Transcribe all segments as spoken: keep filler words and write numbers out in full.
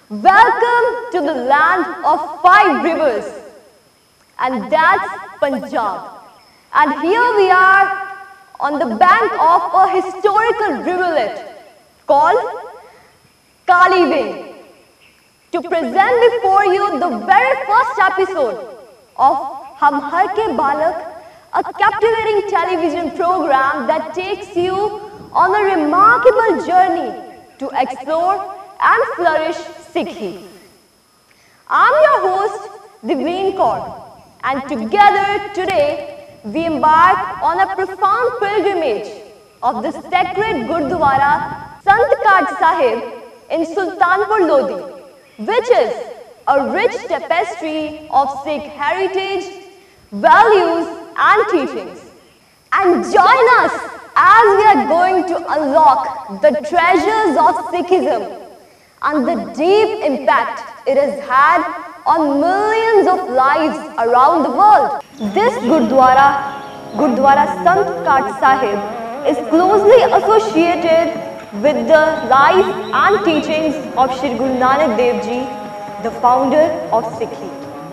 Welcome to the land of five rivers, and that's Punjab. And here we are on the bank of a historical rivulet called Kali Ving to present before you the very first episode of Hum Har Ke Balak, a captivating television program that takes you on a remarkable journey to explore and flourish Sikhi. I'm your host, Divine Kaur, and together today we embark on a profound pilgrimage of the sacred Gurdwara Sant Kat Sahib in Sultanpur Lodi, which is a rich tapestry of Sikh heritage, values and teachings. And join us as we are going to unlock the treasures of Sikhism and the deep impact it has had on millions of lives around the world. This Gurdwara, Gurdwara Sant Kat Sahib, is closely associated with the life and teachings of Shri Guru Nanak Dev Ji, the founder of Sikhi.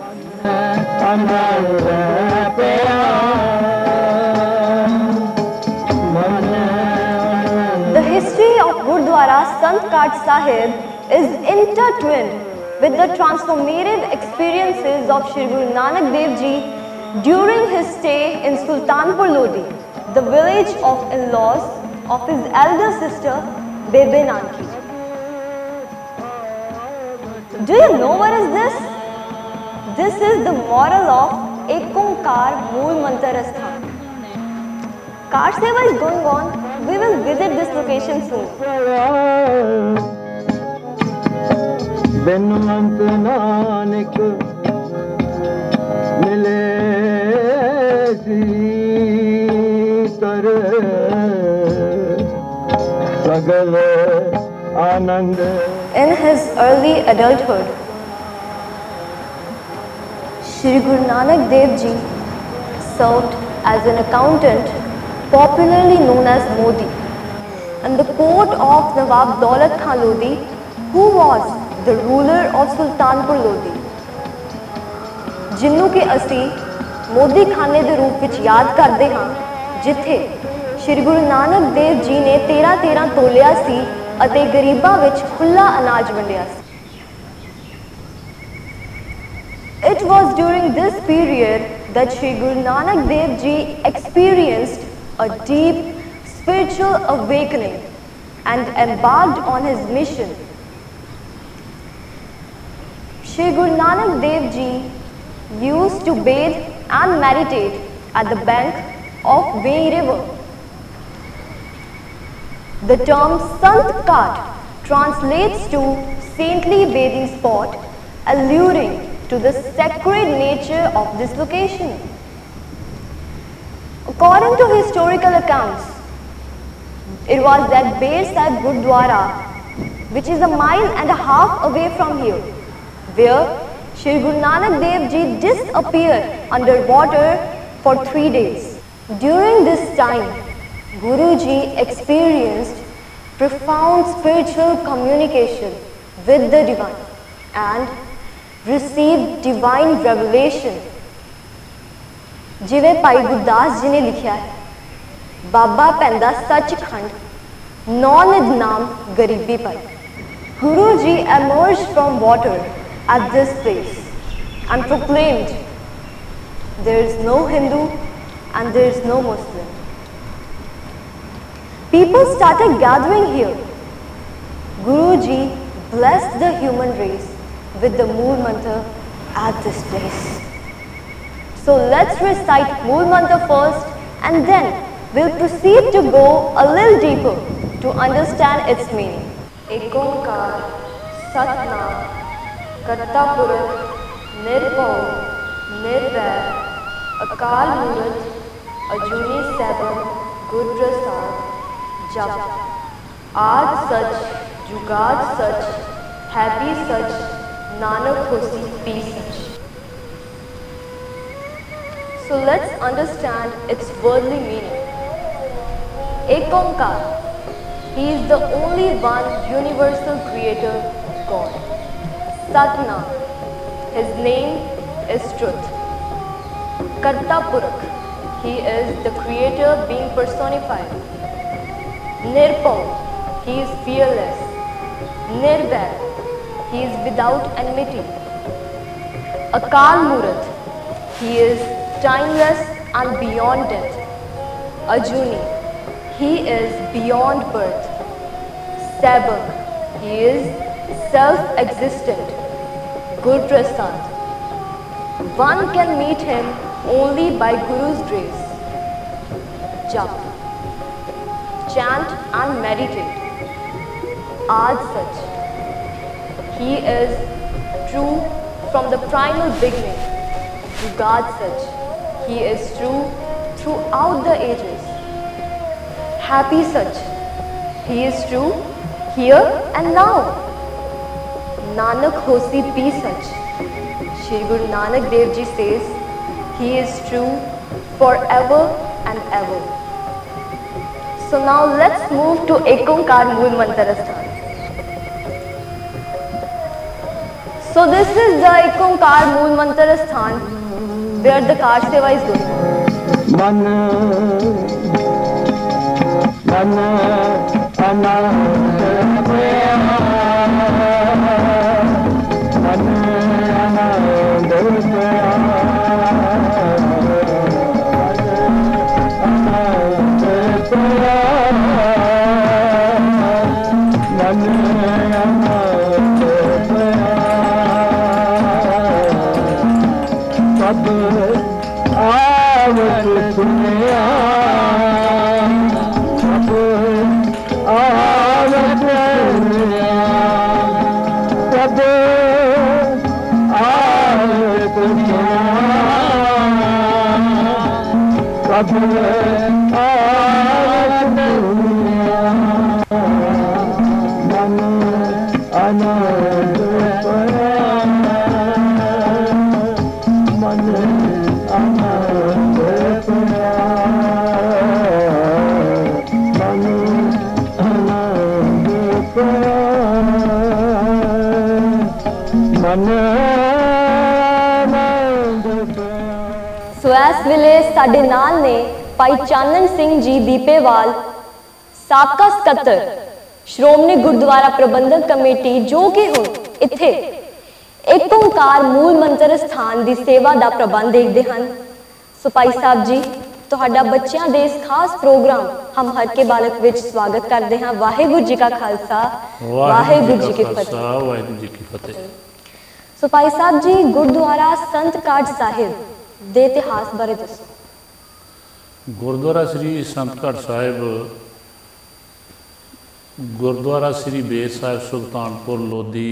The history of Gurdwara Sant Kat Sahib is intertwined with the transformative experiences of Shri Guru Nanak Dev Ji during his stay in Sultanpur Lodi, the village of in-laws of his elder sister Bebe Nanki. Do you know what is this? This is the moral of Ek Onkar Mool Mantar Asthan. Car Seva is going on. We will visit this location soon. Benmant Nanak mile tar sagal anand. In his early adulthood, Shri Guru Nanak Dev Ji served as an accountant, popularly known as Modi, and the court of Nawab Daulat Khan Lodi, who was the ruler of Sultanpur Lodi, Jinnu के असी मोदी खाने दे रूप विच याद करते हाँ, जिथे श्री गुरु नानक देव जी ने तेरह तेरह तोलिया सी अते गरीबां विच खुला अनाज वंडिया सी. It was during this period that Shri Guru Nanak Dev Ji experienced a deep spiritual awakening and embarked on his mission. Shri Guru Nanak Dev Ji used to bathe and meditate at the bank of Ving river. The term Sant Kat translates to saintly bathing spot, alluding to the sacred nature of this location. According to historical accounts, it was that Bear Sahib Gurdwara, which is a mile and a half away from here, where Shri Guru Nanak Dev Ji disappeared underwater for three days. During this time, Guruji experienced profound spiritual communication with the divine and received divine revelation. जिवें भाई गुरदास जी ने लिखा है, बाबा पैंदा सचखंड नौ निध नाम गरीबी पाई. Guruji emerged from water at this place and proclaimed, there is no Hindu and there is no Muslim. People started gathering here. Guruji blessed the human race with the Mool Mantra at this place. So let's recite Mool Mantra first, and then we'll proceed to go a little deeper to understand its meaning. Ek Onkar Satnam Karta Purakh Nirbhau Nirvair Akal Murth Ajuni Saibam Gud Prasad Jap Aaj Sach Jugad Sach Happy Sach Nanak Hosi Be Sach. So let's understand its worldly meaning. Ek Onkar, He is the only one universal creator God. Satnam. His name is Truth. Karta Purakh. He is the creator being personified. Nirpau. He is fearless. Nirvair. He is without enmity. Akal Murth. He is timeless and beyond death. Ajuni. He is beyond birth. Sabak. He is self-existent. Gurprasad. One can meet him only by Guru's grace. Jap. Chant and meditate. Aaj Sach. He is true from the primal beginning. Jugad Sach. He is true throughout the ages. Happy Sach. He is true here and now. Nanak Hosi Pi Sach. Shri Guru Nanak Dev Ji says, he is true forever and ever. So now let's move to Ek Onkar Mool Mantra Sthan. So this is the Ek Onkar Mool Mantra Sthan where the Kar Seva is going. मन मन अनंत मन अनंत ਸੋ ਇਸ ਵੇਲੇ ਸਾਡੇ ਨਾਲ ਨੇ ਭਾਈ ਚਾਨਣ ਸਿੰਘ ਜੀ ਦੀਪੇਵਾਲ, ਸਾਬਕਾ ਸਕੱਤਰ ਸ਼੍ਰੋਮਣੀ ਗੁਰਦੁਆਰਾ ਪ੍ਰਬੰਧਕ ਕਮੇਟੀ, ਜੋ ਕਿ ਹੁਣ ਇੱਥੇ ਏਕ ਓਂਕਾਰ ਮੂਲ ਮੰਤਰ ਸਥਾਨ ਦੀ ਸੇਵਾ ਦਾ ਪ੍ਰਬੰਧ ਦੇਖਦੇ ਹਨ। ਸੋ ਭਾਈ ਸਾਹਿਬ ਜੀ, ਤੁਹਾਡਾ ਬੱਚਿਆਂ ਦੇ ਇਸ ਖਾਸ ਪ੍ਰੋਗਰਾਮ ਹਮ ਹਰ ਕੇ ਬਾਲਕ ਵਿੱਚ ਸਵਾਗਤ ਕਰਦੇ ਹਾਂ। ਵਾਹਿਗੁਰੂ ਜੀ ਕਾ ਖਾਲਸਾ, ਵਾਹਿਗੁਰੂ ਜੀ ਕੀ ਫਤਿਹ। ਵਾਹਿਗੁਰੂ ਜੀ ਕੀ ਫਤਿਹ। ਸੋ ਭਾਈ ਸਾਹਿਬ ਜੀ, ਗੁਰਦੁਆਰਾ ਸੰਤ ਕਾਟ ਸਾਹਿਬ ਦੇ ਇਤਿਹਾਸ ਬਾਰੇ ਦੱਸੋ। ਗੁਰਦੁਆਰਾ ਸ੍ਰੀ ਸੰਤ ਕਾਟ ਸਾਹਿਬ ਗੁਰਦੁਆਰਾ ਸ੍ਰੀ ਬੇਰ ਸਾਹਿਬ ਸੁਲਤਾਨਪੁਰ ਲੋਧੀ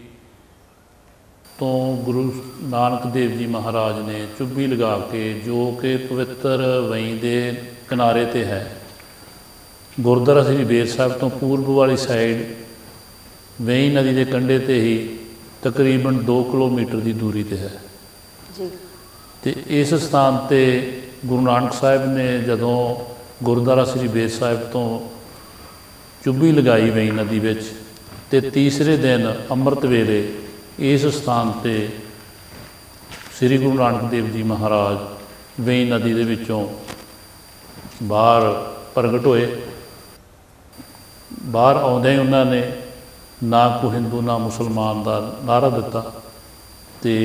ਤੋਂ ਗੁਰੂ ਨਾਨਕ ਦੇਵ ਜੀ ਮਹਾਰਾਜ ਨੇ ਚੁੱਭੀ ਲਗਾ ਕੇ, ਜੋ ਕਿ ਪਵਿੱਤਰ ਵਈ ਦੇ ਕਿਨਾਰੇ 'ਤੇ ਹੈ, ਗੁਰਦੁਆਰਾ ਸ੍ਰੀ ਬੇਰ ਸਾਹਿਬ ਤੋਂ ਪੂਰਬ ਵਾਲੀ ਸਾਈਡ ਵਈ ਨਦੀ ਦੇ ਕੰਢੇ 'ਤੇ ਹੀ ਤਕਰੀਬਨ ਦੋ ਕਿਲੋਮੀਟਰ ਦੀ ਦੂਰੀ 'ਤੇ ਹੈ ਜੀ। ਅਤੇ ਇਸ ਸਥਾਨ 'ਤੇ ਗੁਰੂ ਨਾਨਕ ਸਾਹਿਬ ਨੇ ਜਦੋਂ ਗੁਰਦੁਆਰਾ ਸ੍ਰੀ ਬੇਰ ਸਾਹਿਬ ਤੋਂ ਚੁੱਭੀ ਲਗਾਈ ਵਈ ਨਦੀ ਵਿੱਚ, ਅਤੇ ਤੀਸਰੇ ਦਿਨ ਅੰਮ੍ਰਿਤ ਵੇਲੇ ਇਸ ਸਥਾਨ 'ਤੇ ਸ੍ਰੀ ਗੁਰੂ ਨਾਨਕ ਦੇਵ ਜੀ ਮਹਾਰਾਜ ਵਈ ਨਦੀ ਦੇ ਵਿੱਚੋਂ ਬਾਹਰ ਪ੍ਰਗਟ ਹੋਏ। ਬਾਹਰ ਆਉਂਦਿਆਂ ਹੀ ਉਹਨਾਂ ਨੇ ਨਾ ਕੋਈ ਹਿੰਦੂ ਨਾ ਮੁਸਲਮਾਨ ਦਾ ਨਾਅਰਾ ਦਿੱਤਾ, ਅਤੇ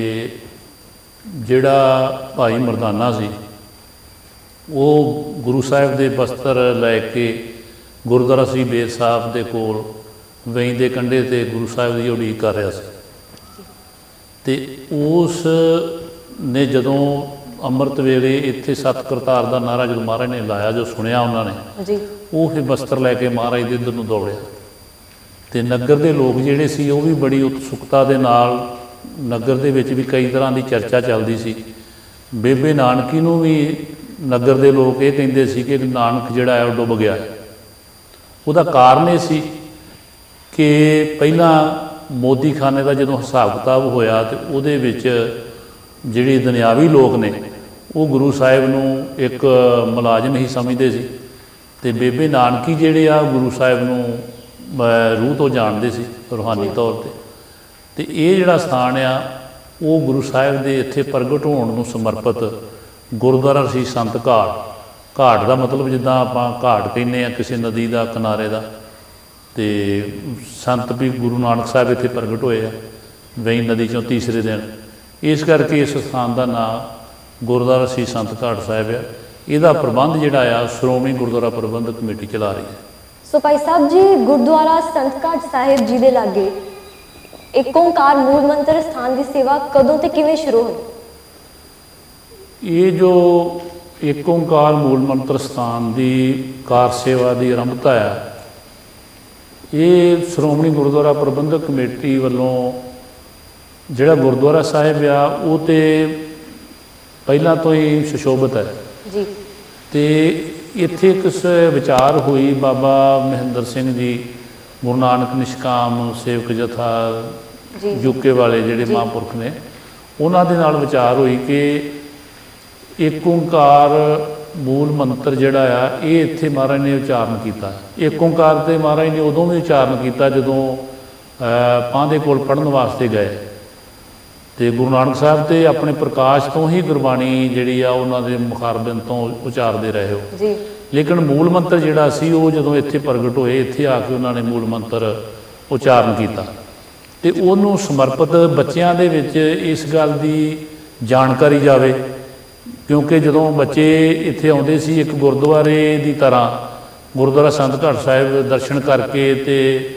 ਜਿਹੜਾ ਭਾਈ ਮਰਦਾਨਾ ਸੀ ਉਹ ਗੁਰੂ ਸਾਹਿਬ ਦੇ ਬਸਤਰ ਲੈ ਕੇ ਗੁਰਦੁਆਰਾ ਸ੍ਰੀ ਬੇਰ ਸਾਹਿਬ ਦੇ ਕੋਲ ਵਈ ਦੇ ਕੰਢੇ 'ਤੇ ਗੁਰੂ ਸਾਹਿਬ ਦੀ ਉਡੀਕ ਕਰ ਰਿਹਾ ਸੀ। ਅਤੇ ਉਸ ਨੇ ਜਦੋਂ ਅੰਮ੍ਰਿਤ ਵੇਲੇ ਇੱਥੇ ਸਤ ਕਰਤਾਰ ਦਾ ਨਾਅਰਾ ਜਦੋਂ ਮਹਾਰਾਜ ਨੇ ਲਾਇਆ, ਜੋ ਸੁਣਿਆ ਉਹਨਾਂ ਨੇ ਜੀ, ਉਹ ਫਿਰ ਬਸਤਰ ਲੈ ਕੇ ਮਹਾਰਾਜ ਦੇ ਇੱਧਰ ਨੂੰ ਦੌੜਿਆ। ਅਤੇ ਨਗਰ ਦੇ ਲੋਕ ਜਿਹੜੇ ਸੀ ਉਹ ਵੀ ਬੜੀ ਉਤਸੁਕਤਾ ਦੇ ਨਾਲ, ਨਗਰ ਦੇ ਵਿੱਚ ਵੀ ਕਈ ਤਰ੍ਹਾਂ ਦੀ ਚਰਚਾ ਚੱਲਦੀ ਸੀ। ਬੇਬੇ ਨਾਨਕੀ ਨੂੰ ਵੀ ਨਗਰ ਦੇ ਲੋਕ ਇਹ ਕਹਿੰਦੇ ਸੀ ਕਿ ਨਾਨਕ ਜਿਹੜਾ ਹੈ ਉਹ ਡੁੱਬ ਗਿਆ। ਉਹਦਾ ਕਾਰਨ ਇਹ ਸੀ ਕਿ ਪਹਿਲਾਂ ਮੋਦੀਖਾਨੇ ਦਾ ਜਦੋਂ ਹਿਸਾਬ ਕਿਤਾਬ ਹੋਇਆ, ਅਤੇ ਉਹਦੇ ਵਿੱਚ ਜਿਹੜੇ ਦੁਨਿਆਵੀ ਲੋਕ ਨੇ ਉਹ ਗੁਰੂ ਸਾਹਿਬ ਨੂੰ ਇੱਕ ਮੁਲਾਜ਼ਮ ਹੀ ਸਮਝਦੇ ਸੀ, ਅਤੇ ਬੇਬੇ ਨਾਨਕੀ ਜਿਹੜੇ ਆ ਗੁਰੂ ਸਾਹਿਬ ਨੂੰ ਰੂਹ ਤੋਂ ਜਾਣਦੇ ਸੀ, ਰੂਹਾਨੀ ਤੌਰ 'ਤੇ। ਤੇ ਇਹ ਜਿਹੜਾ ਸਥਾਨ ਆ ਉਹ ਗੁਰੂ ਸਾਹਿਬ ਦੇ ਇੱਥੇ ਪ੍ਰਗਟ ਹੋਣ ਨੂੰ ਸਮਰਪਿਤ ਗੁਰਦੁਆਰਾ ਸੀ ਸੰਤ ਘਾਟ। ਘਾਟ ਦਾ ਮਤਲਬ ਜਿੱਦਾਂ ਆਪਾਂ ਘਾਟ ਕਹਿੰਦੇ ਆ ਕਿਸੇ ਨਦੀ ਦਾ ਕਿਨਾਰੇ ਦਾ, ਤੇ ਸੰਤ ਵੀ ਗੁਰੂ ਨਾਨਕ ਸਾਹਿਬ ਇੱਥੇ ਪ੍ਰਗਟ ਹੋਏ ਆ ਵੇਈਂ ਨਦੀ ਚੋਂ ਤੀਸਰੇ ਦਿਨ, ਇਸ ਕਰਕੇ ਇਸ ਸਥਾਨ ਦਾ ਨਾਂ ਗੁਰਦੁਆਰਾ ਸੀ ਸੰਤ ਘਾਟ ਸਾਹਿਬ ਆ। ਇਹਦਾ ਪ੍ਰਬੰਧ ਜਿਹੜਾ ਆ ਸ਼੍ਰੋਮਣੀ ਗੁਰਦੁਆਰਾ ਪ੍ਰਬੰਧਕ ਕਮੇਟੀ ਚਲਾ ਰਹੀ ਹੈ। ਸੋ ਭਾਈ ਸਾਹਿਬ ਜੀ, ਗੁਰਦੁਆਰਾ ਸੰਤ ਘਾਟ ਸਾਹਿਬ ਜੀ ਦੇ ਲਾਗੇ ਇੱਕ ਓਂਕਾਰ ਮੂਲ ਮੰਤਰ ਸਥਾਨ ਦੀ ਸੇਵਾ ਕਦੋਂ ਤੇ ਕਿਵੇਂ ਸ਼ੁਰੂ ਹੋਈ? ਇਹ ਜੋ ਇੱਕ ਓਂਕਾਰ ਮੂਲ ਮੰਤਰ ਸਥਾਨ ਦੀ ਕਾਰ ਸੇਵਾ ਦੀ ਆਰੰਭਤਾ ਆ, ਇਹ ਸ਼੍ਰੋਮਣੀ ਗੁਰਦੁਆਰਾ ਪ੍ਰਬੰਧਕ ਕਮੇਟੀ ਵੱਲੋਂ ਜਿਹੜਾ ਗੁਰਦੁਆਰਾ ਸਾਹਿਬ ਆ ਉਹ ਤੇ ਪਹਿਲਾਂ ਤੋਂ ਹੀ ਸੁਸ਼ੋਭਿਤ ਹੈ ਜੀ। ਤੇ ਇੱਥੇ ਇੱਕ ਵਿਚਾਰ ਹੋਈ, ਬਾਬਾ ਮਹਿੰਦਰ ਸਿੰਘ ਜੀ ਗੁਰੂ ਨਾਨਕ ਨਿਸ਼ਕਾਮ ਸੇਵਕ ਜਥਾ ਯੂਕੇ ਵਾਲੇ ਜਿਹੜੇ ਮਹਾਂਪੁਰਖ ਨੇ, ਉਹਨਾਂ ਦੇ ਨਾਲ ਵਿਚਾਰ ਹੋਈ ਕਿ ਇੱਕ ਓਂਕਾਰ ਮੂਲ ਮੰਤਰ ਜਿਹੜਾ ਆ ਇਹ ਇੱਥੇ ਮਹਾਰਾਜ ਨੇ ਉਚਾਰਨ ਕੀਤਾ। ਇੱਕ ਓਂਕਾਰ ਤੇ ਮਹਾਰਾਜ ਨੇ ਉਦੋਂ ਵੀ ਉਚਾਰਨ ਕੀਤਾ ਜਦੋਂ ਪਾਂਧੇ ਕੋਲ ਪੜ੍ਹਨ ਵਾਸਤੇ ਗਏ, ਤੇ ਗੁਰੂ ਨਾਨਕ ਸਾਹਿਬ ਤੇ ਆਪਣੇ ਪ੍ਰਕਾਸ਼ ਤੋਂ ਹੀ ਗੁਰਬਾਣੀ ਜਿਹੜੀ ਆ ਉਹਨਾਂ ਦੇ ਮੁਖਾਰਬਿੰਦ ਤੋਂ ਉਚਾਰਦੇ ਰਹੇ ਹੋ ਜੀ। ਲੇਕਿਨ ਮੂਲ ਮੰਤਰ ਜਿਹੜਾ ਸੀ ਉਹ ਜਦੋਂ ਇੱਥੇ ਪ੍ਰਗਟ ਹੋਏ, ਇੱਥੇ ਆ ਕੇ ਉਹਨਾਂ ਨੇ ਮੂਲ ਮੰਤਰ ਉਚਾਰਨ ਕੀਤਾ ਤੇ ਉਹਨੂੰ ਸਮਰਪਿਤ ਬੱਚਿਆਂ ਦੇ ਵਿੱਚ ਇਸ ਗੱਲ ਦੀ ਜਾਣਕਾਰੀ ਜਾਵੇ, ਕਿਉਂਕਿ ਜਦੋਂ ਬੱਚੇ ਇੱਥੇ ਆਉਂਦੇ ਸੀ ਇੱਕ ਗੁਰਦੁਆਰੇ ਦੀ ਤਰ੍ਹਾਂ ਗੁਰਦੁਆਰਾ ਸੰਤ ਘਾਟ ਸਾਹਿਬ ਦਰਸ਼ਨ ਕਰਕੇ ਤੇ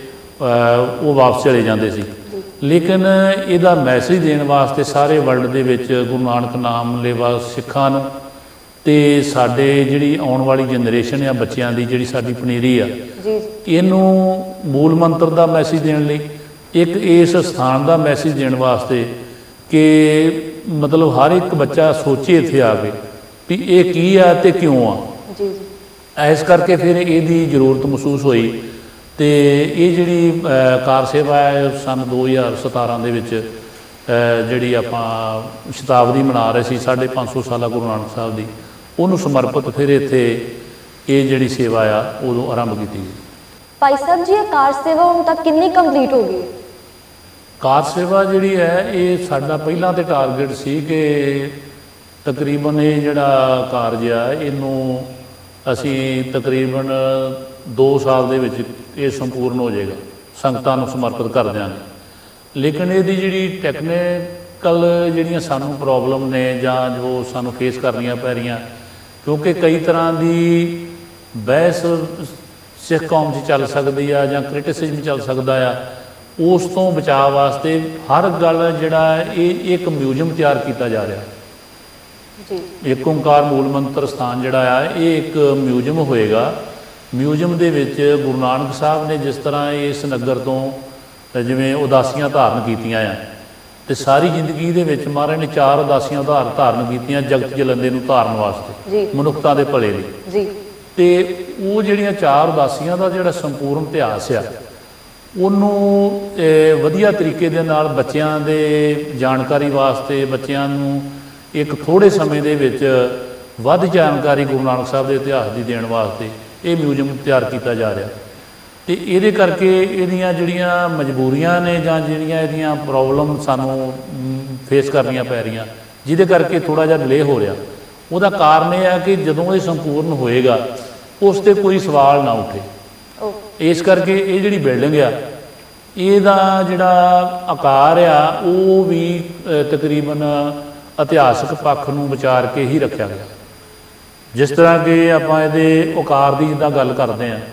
ਉਹ ਵਾਪਸ ਚਲੇ ਜਾਂਦੇ ਸੀ। ਲੇਕਿਨ ਇਹਦਾ ਮੈਸੇਜ ਦੇਣ ਵਾਸਤੇ ਸਾਰੇ ਵਰਲਡ ਦੇ ਵਿੱਚ ਗੁਰੂ ਨਾਨਕ ਨਾਮ ਲੇਵਾ ਸਿੱਖਾਂ ਨੂੰ ਤੇ ਸਾਡੇ ਜਿਹੜੀ ਆਉਣ ਵਾਲੀ ਜਨਰੇਸ਼ਨ ਆ ਬੱਚਿਆਂ ਦੀ ਜਿਹੜੀ ਸਾਡੀ ਪਨੀਰੀ ਆ, ਇਹਨੂੰ ਮੂਲ ਮੰਤਰ ਦਾ ਮੈਸੇਜ ਦੇਣ ਲਈ, ਇੱਕ ਇਸ ਸਥਾਨ ਦਾ ਮੈਸੇਜ ਦੇਣ ਵਾਸਤੇ ਕਿ ਮਤਲਬ ਹਰ ਇੱਕ ਬੱਚਾ ਸੋਚੇ ਇੱਥੇ ਆ ਕੇ ਵੀ ਇਹ ਕੀ ਆ ਤੇ ਕਿਉਂ ਆ। ਜੀ ਇਸ ਕਰਕੇ ਫਿਰ ਇਹਦੀ ਜ਼ਰੂਰਤ ਮਹਿਸੂਸ ਹੋਈ ਤੇ ਇਹ ਜਿਹੜੀ ਕਾਰ ਸੇਵਾ ਹੈ ਸੰਨ ਦੋ ਹਜ਼ਾਰ ਸਤਾਰਾਂ ਦੇ ਵਿੱਚ ਜਿਹੜੀ ਆਪਾਂ ਸ਼ਤਾਬਦੀ ਮਨਾ ਰਹੇ ਸੀ ਸਾਢੇ ਪੰਜ ਸੌ ਸਾਲਾ ਗੁਰੂ ਨਾਨਕ ਸਾਹਿਬ ਦੀ, ਉਹਨੂੰ ਸਮਰਪਿਤ ਫਿਰ ਇੱਥੇ ਇਹ ਜਿਹੜੀ ਸੇਵਾ ਆ ਉਦੋਂ ਆਰੰਭ ਕੀਤੀ ਗਈ। ਭਾਈ ਸਾਹਿਬ ਜੀ, ਇਹ ਕਾਰ ਸੇਵਾ ਹੁਣ ਤੱਕ ਕਿੰਨੀ ਕੰਪਲੀਟ ਹੋ ਗਈ? ਕਾਰ ਸੇਵਾ ਜਿਹੜੀ ਹੈ ਇਹ ਸਾਡਾ ਪਹਿਲਾਂ ਤੇ ਟਾਰਗੇਟ ਸੀ ਕਿ ਤਕਰੀਬਨ ਇਹ ਜਿਹੜਾ ਕਾਰਜ ਆ ਇਹਨੂੰ ਅਸੀਂ ਤਕਰੀਬਨ ਦੋ ਸਾਲ ਦੇ ਵਿੱਚ ਇਹ ਸੰਪੂਰਨ ਹੋ ਜਾਏਗਾ, ਸੰਗਤਾਂ ਨੂੰ ਸਮਰਪਿਤ ਕਰ ਦਿਆਂਗੇ। ਲੇਕਿਨ ਇਹਦੀ ਜਿਹੜੀ ਟੈਕਨੀਕਲ ਜਿਹੜੀਆਂ ਸਾਨੂੰ ਪ੍ਰੋਬਲਮ ਨੇ ਜਾਂ ਜੋ ਸਾਨੂੰ ਫੇਸ ਕਰਨੀਆਂ ਪੈ ਰਹੀਆਂ, ਕਿਉਂਕਿ ਕਈ ਤਰ੍ਹਾਂ ਦੀ ਬਹਿਸ ਸਿੱਖ ਕੌਮ 'ਚ ਚੱਲ ਸਕਦੀ ਆ ਜਾਂ ਕ੍ਰਿਟਿਸਿਜ਼ਮ ਚੱਲ ਸਕਦਾ ਆ, ਉਸ ਤੋਂ ਬਚਾਅ ਵਾਸਤੇ ਹਰ ਗੱਲ ਜਿਹੜਾ ਇਹ ਇੱਕ ਮਿਊਜ਼ੀਅਮ ਤਿਆਰ ਕੀਤਾ ਜਾ ਰਿਹਾ ਜੀ। ਇੱਕ ਓਂਕਾਰ ਮੂਲ ਮੰਤਰ ਸਥਾਨ ਜਿਹੜਾ ਆ ਇਹ ਇੱਕ ਮਿਊਜ਼ੀਅਮ ਹੋਏਗਾ। ਮਿਊਜ਼ੀਅਮ ਦੇ ਵਿੱਚ ਗੁਰੂ ਨਾਨਕ ਸਾਹਿਬ ਨੇ ਜਿਸ ਤਰ੍ਹਾਂ ਇਸ ਨਗਰ ਤੋਂ ਜਿਵੇਂ ਉਦਾਸੀਆਂ ਧਾਰਨ ਕੀਤੀਆਂ ਆ, ਤੇ ਸਾਰੀ ਜ਼ਿੰਦਗੀ ਦੇ ਵਿੱਚ ਮਹਾਰਾਜ ਨੇ ਚਾਰ ਉਦਾਸੀਆਂ ਉਧਾਰ ਧਾਰਨ ਕੀਤੀਆਂ ਜਗਤ ਜਲੰਦੇ ਨੂੰ ਧਾਰਨ ਵਾਸਤੇ, ਮਨੁੱਖਤਾ ਦੇ ਭਲੇ ਲਈ ਜੀ। ਤੇ ਉਹ ਜਿਹੜੀਆਂ ਚਾਰ ਉਦਾਸੀਆਂ ਦਾ ਜਿਹੜਾ ਸੰਪੂਰਨ ਇਤਿਹਾਸ ਆ ਉਹਨੂੰ ਵਧੀਆ ਤਰੀਕੇ ਦੇ ਨਾਲ ਬੱਚਿਆਂ ਦੇ ਜਾਣਕਾਰੀ ਵਾਸਤੇ, ਬੱਚਿਆਂ ਨੂੰ ਇੱਕ ਥੋੜ੍ਹੇ ਸਮੇਂ ਦੇ ਵਿੱਚ ਵੱਧ ਜਾਣਕਾਰੀ ਗੁਰੂ ਨਾਨਕ ਸਾਹਿਬ ਦੇ ਇਤਿਹਾਸ ਦੀ ਦੇਣ ਵਾਸਤੇ ਇਹ ਮਿਊਜ਼ੀਅਮ ਤਿਆਰ ਕੀਤਾ ਜਾ ਰਿਹਾ। ਤੇ ਇਹਦੇ ਕਰਕੇ ਇਹਦੀਆਂ ਜਿਹੜੀਆਂ ਮਜਬੂਰੀਆਂ ਨੇ ਜਾਂ ਜਿਹੜੀਆਂ ਇਹਦੀਆਂ ਪ੍ਰੋਬਲਮ ਸਾਨੂੰ ਫੇਸ ਕਰਨੀਆਂ ਪੈ ਰਹੀਆਂ, ਜਿਹਦੇ ਕਰਕੇ ਥੋੜ੍ਹਾ ਜਿਹਾ ਡਿਲੇ ਹੋ ਰਿਹਾ, ਉਹਦਾ ਕਾਰਨ ਇਹ ਹੈ ਕਿ ਜਦੋਂ ਇਹ ਸੰਪੂਰਨ ਹੋਏਗਾ ਉਸ 'ਤੇ ਕੋਈ ਸਵਾਲ ਨਾ ਉੱਠੇ। ਇਸ ਕਰਕੇ ਇਹ ਜਿਹੜੀ ਬਿਲਡਿੰਗ ਆ ਇਹਦਾ ਜਿਹੜਾ ਆਕਾਰ ਆ ਉਹ ਵੀ ਤਕਰੀਬਨ ਇਤਿਹਾਸਕ ਪੱਖ ਨੂੰ ਵਿਚਾਰ ਕੇ ਹੀ ਰੱਖਿਆ ਗਿਆ। ਜਿਸ ਤਰ੍ਹਾਂ ਕਿ ਆਪਾਂ ਇਹਦੇ ਆਕਾਰ ਦੀ ਜਿੱਦਾਂ ਗੱਲ ਕਰਦੇ ਹਾਂ,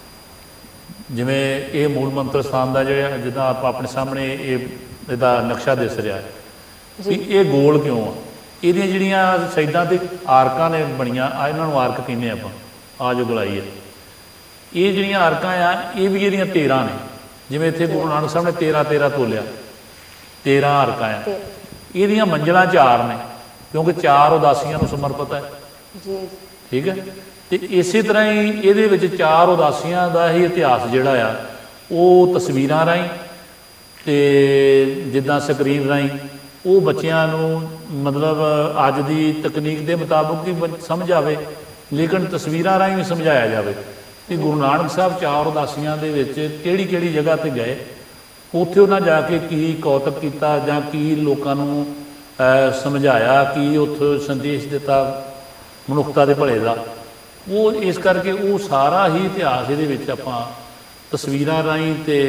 ਜਿਵੇਂ ਇਹ ਮੂਲ ਮੰਤਰ ਸਥਾਨ ਦਾ ਜਿਹੜਾ ਜਿੱਦਾਂ ਆਪਾਂ ਆਪਣੇ ਸਾਹਮਣੇ ਇਹ ਇਹਦਾ ਨਕਸ਼ਾ ਦਿਸ ਰਿਹਾ ਵੀ ਇਹ ਗੋਲ ਕਿਉਂ ਆ, ਇਹਦੀਆਂ ਜਿਹੜੀਆਂ ਸਾਈਡਾਂ 'ਤੇ ਆਰਕਾਂ ਨੇ ਬਣੀਆਂ ਆ, ਇਹਨਾਂ ਨੂੰ ਆਰਕ ਕਹਿੰਦੇ ਆਪਾਂ, ਆ ਜੋ ਗਲਾਈ ਹੈ, ਇਹ ਜਿਹੜੀਆਂ ਆਰਕਾਂ ਆ ਇਹ ਵੀ ਇਹਦੀਆਂ ਤੇਰਾਂ ਨੇ। ਜਿਵੇਂ ਇੱਥੇ ਗੁਰੂ ਨਾਨਕ ਸਾਹਿਬ ਨੇ ਤੇਰਾਂ ਤੇਰਾਂ ਤੋਲਿਆ, ਤੇਰਾਂ ਆਰਕਾਂ ਆ। ਇਹਦੀਆਂ ਮੰਜ਼ਲਾਂ ਚਾਰ ਨੇ ਕਿਉਂਕਿ ਚਾਰ ਉਦਾਸੀਆਂ ਨੂੰ ਸਮਰਪਿਤ ਹੈ ਜੀ, ਠੀਕ ਹੈ। ਤੇ ਇਸੇ ਤਰ੍ਹਾਂ ਹੀ ਇਹਦੇ ਵਿੱਚ ਚਾਰ ਉਦਾਸੀਆਂ ਦਾ ਹੀ ਇਤਿਹਾਸ ਜਿਹੜਾ ਆ ਉਹ ਤਸਵੀਰਾਂ ਰਾਹੀਂ ਤੇ ਜਿੱਦਾਂ ਸਕਰੀਨ ਰਾਹੀਂ ਉਹ ਬੱਚਿਆਂ ਨੂੰ ਮਤਲਬ ਅੱਜ ਦੀ ਤਕਨੀਕ ਦੇ ਮੁਤਾਬਕ ਵੀ ਸਮਝ ਆਵੇ, ਲੇਕਿਨ ਤਸਵੀਰਾਂ ਰਾਹੀਂ ਵੀ ਸਮਝਾਇਆ ਜਾਵੇ ਕਿ ਗੁਰੂ ਨਾਨਕ ਸਾਹਿਬ ਚਾਰ ਉਦਾਸੀਆਂ ਦੇ ਵਿੱਚ ਕਿਹੜੀ ਕਿਹੜੀ ਜਗ੍ਹਾ 'ਤੇ ਗਏ ਉੱਥੇ ਉਹਨਾਂ ਜਾ ਕੇ ਕੀ ਕੌਤਕ ਕੀਤਾ ਜਾਂ ਕੀ ਲੋਕਾਂ ਨੂੰ ਅਹ, ਸਮਝਾਇਆ, ਕੀ ਉੱਥੇ ਸੰਦੇਸ਼ ਦਿੱਤਾ ਮਨੁੱਖਤਾ ਦੇ ਭਲੇ ਦਾ, ਉਹ ਇਸ ਕਰਕੇ ਉਹ ਸਾਰਾ ਹੀ ਇਤਿਹਾਸ ਇਹਦੇ ਵਿੱਚ ਆਪਾਂ ਤਸਵੀਰਾਂ ਰਾਹੀਂ ਅਤੇ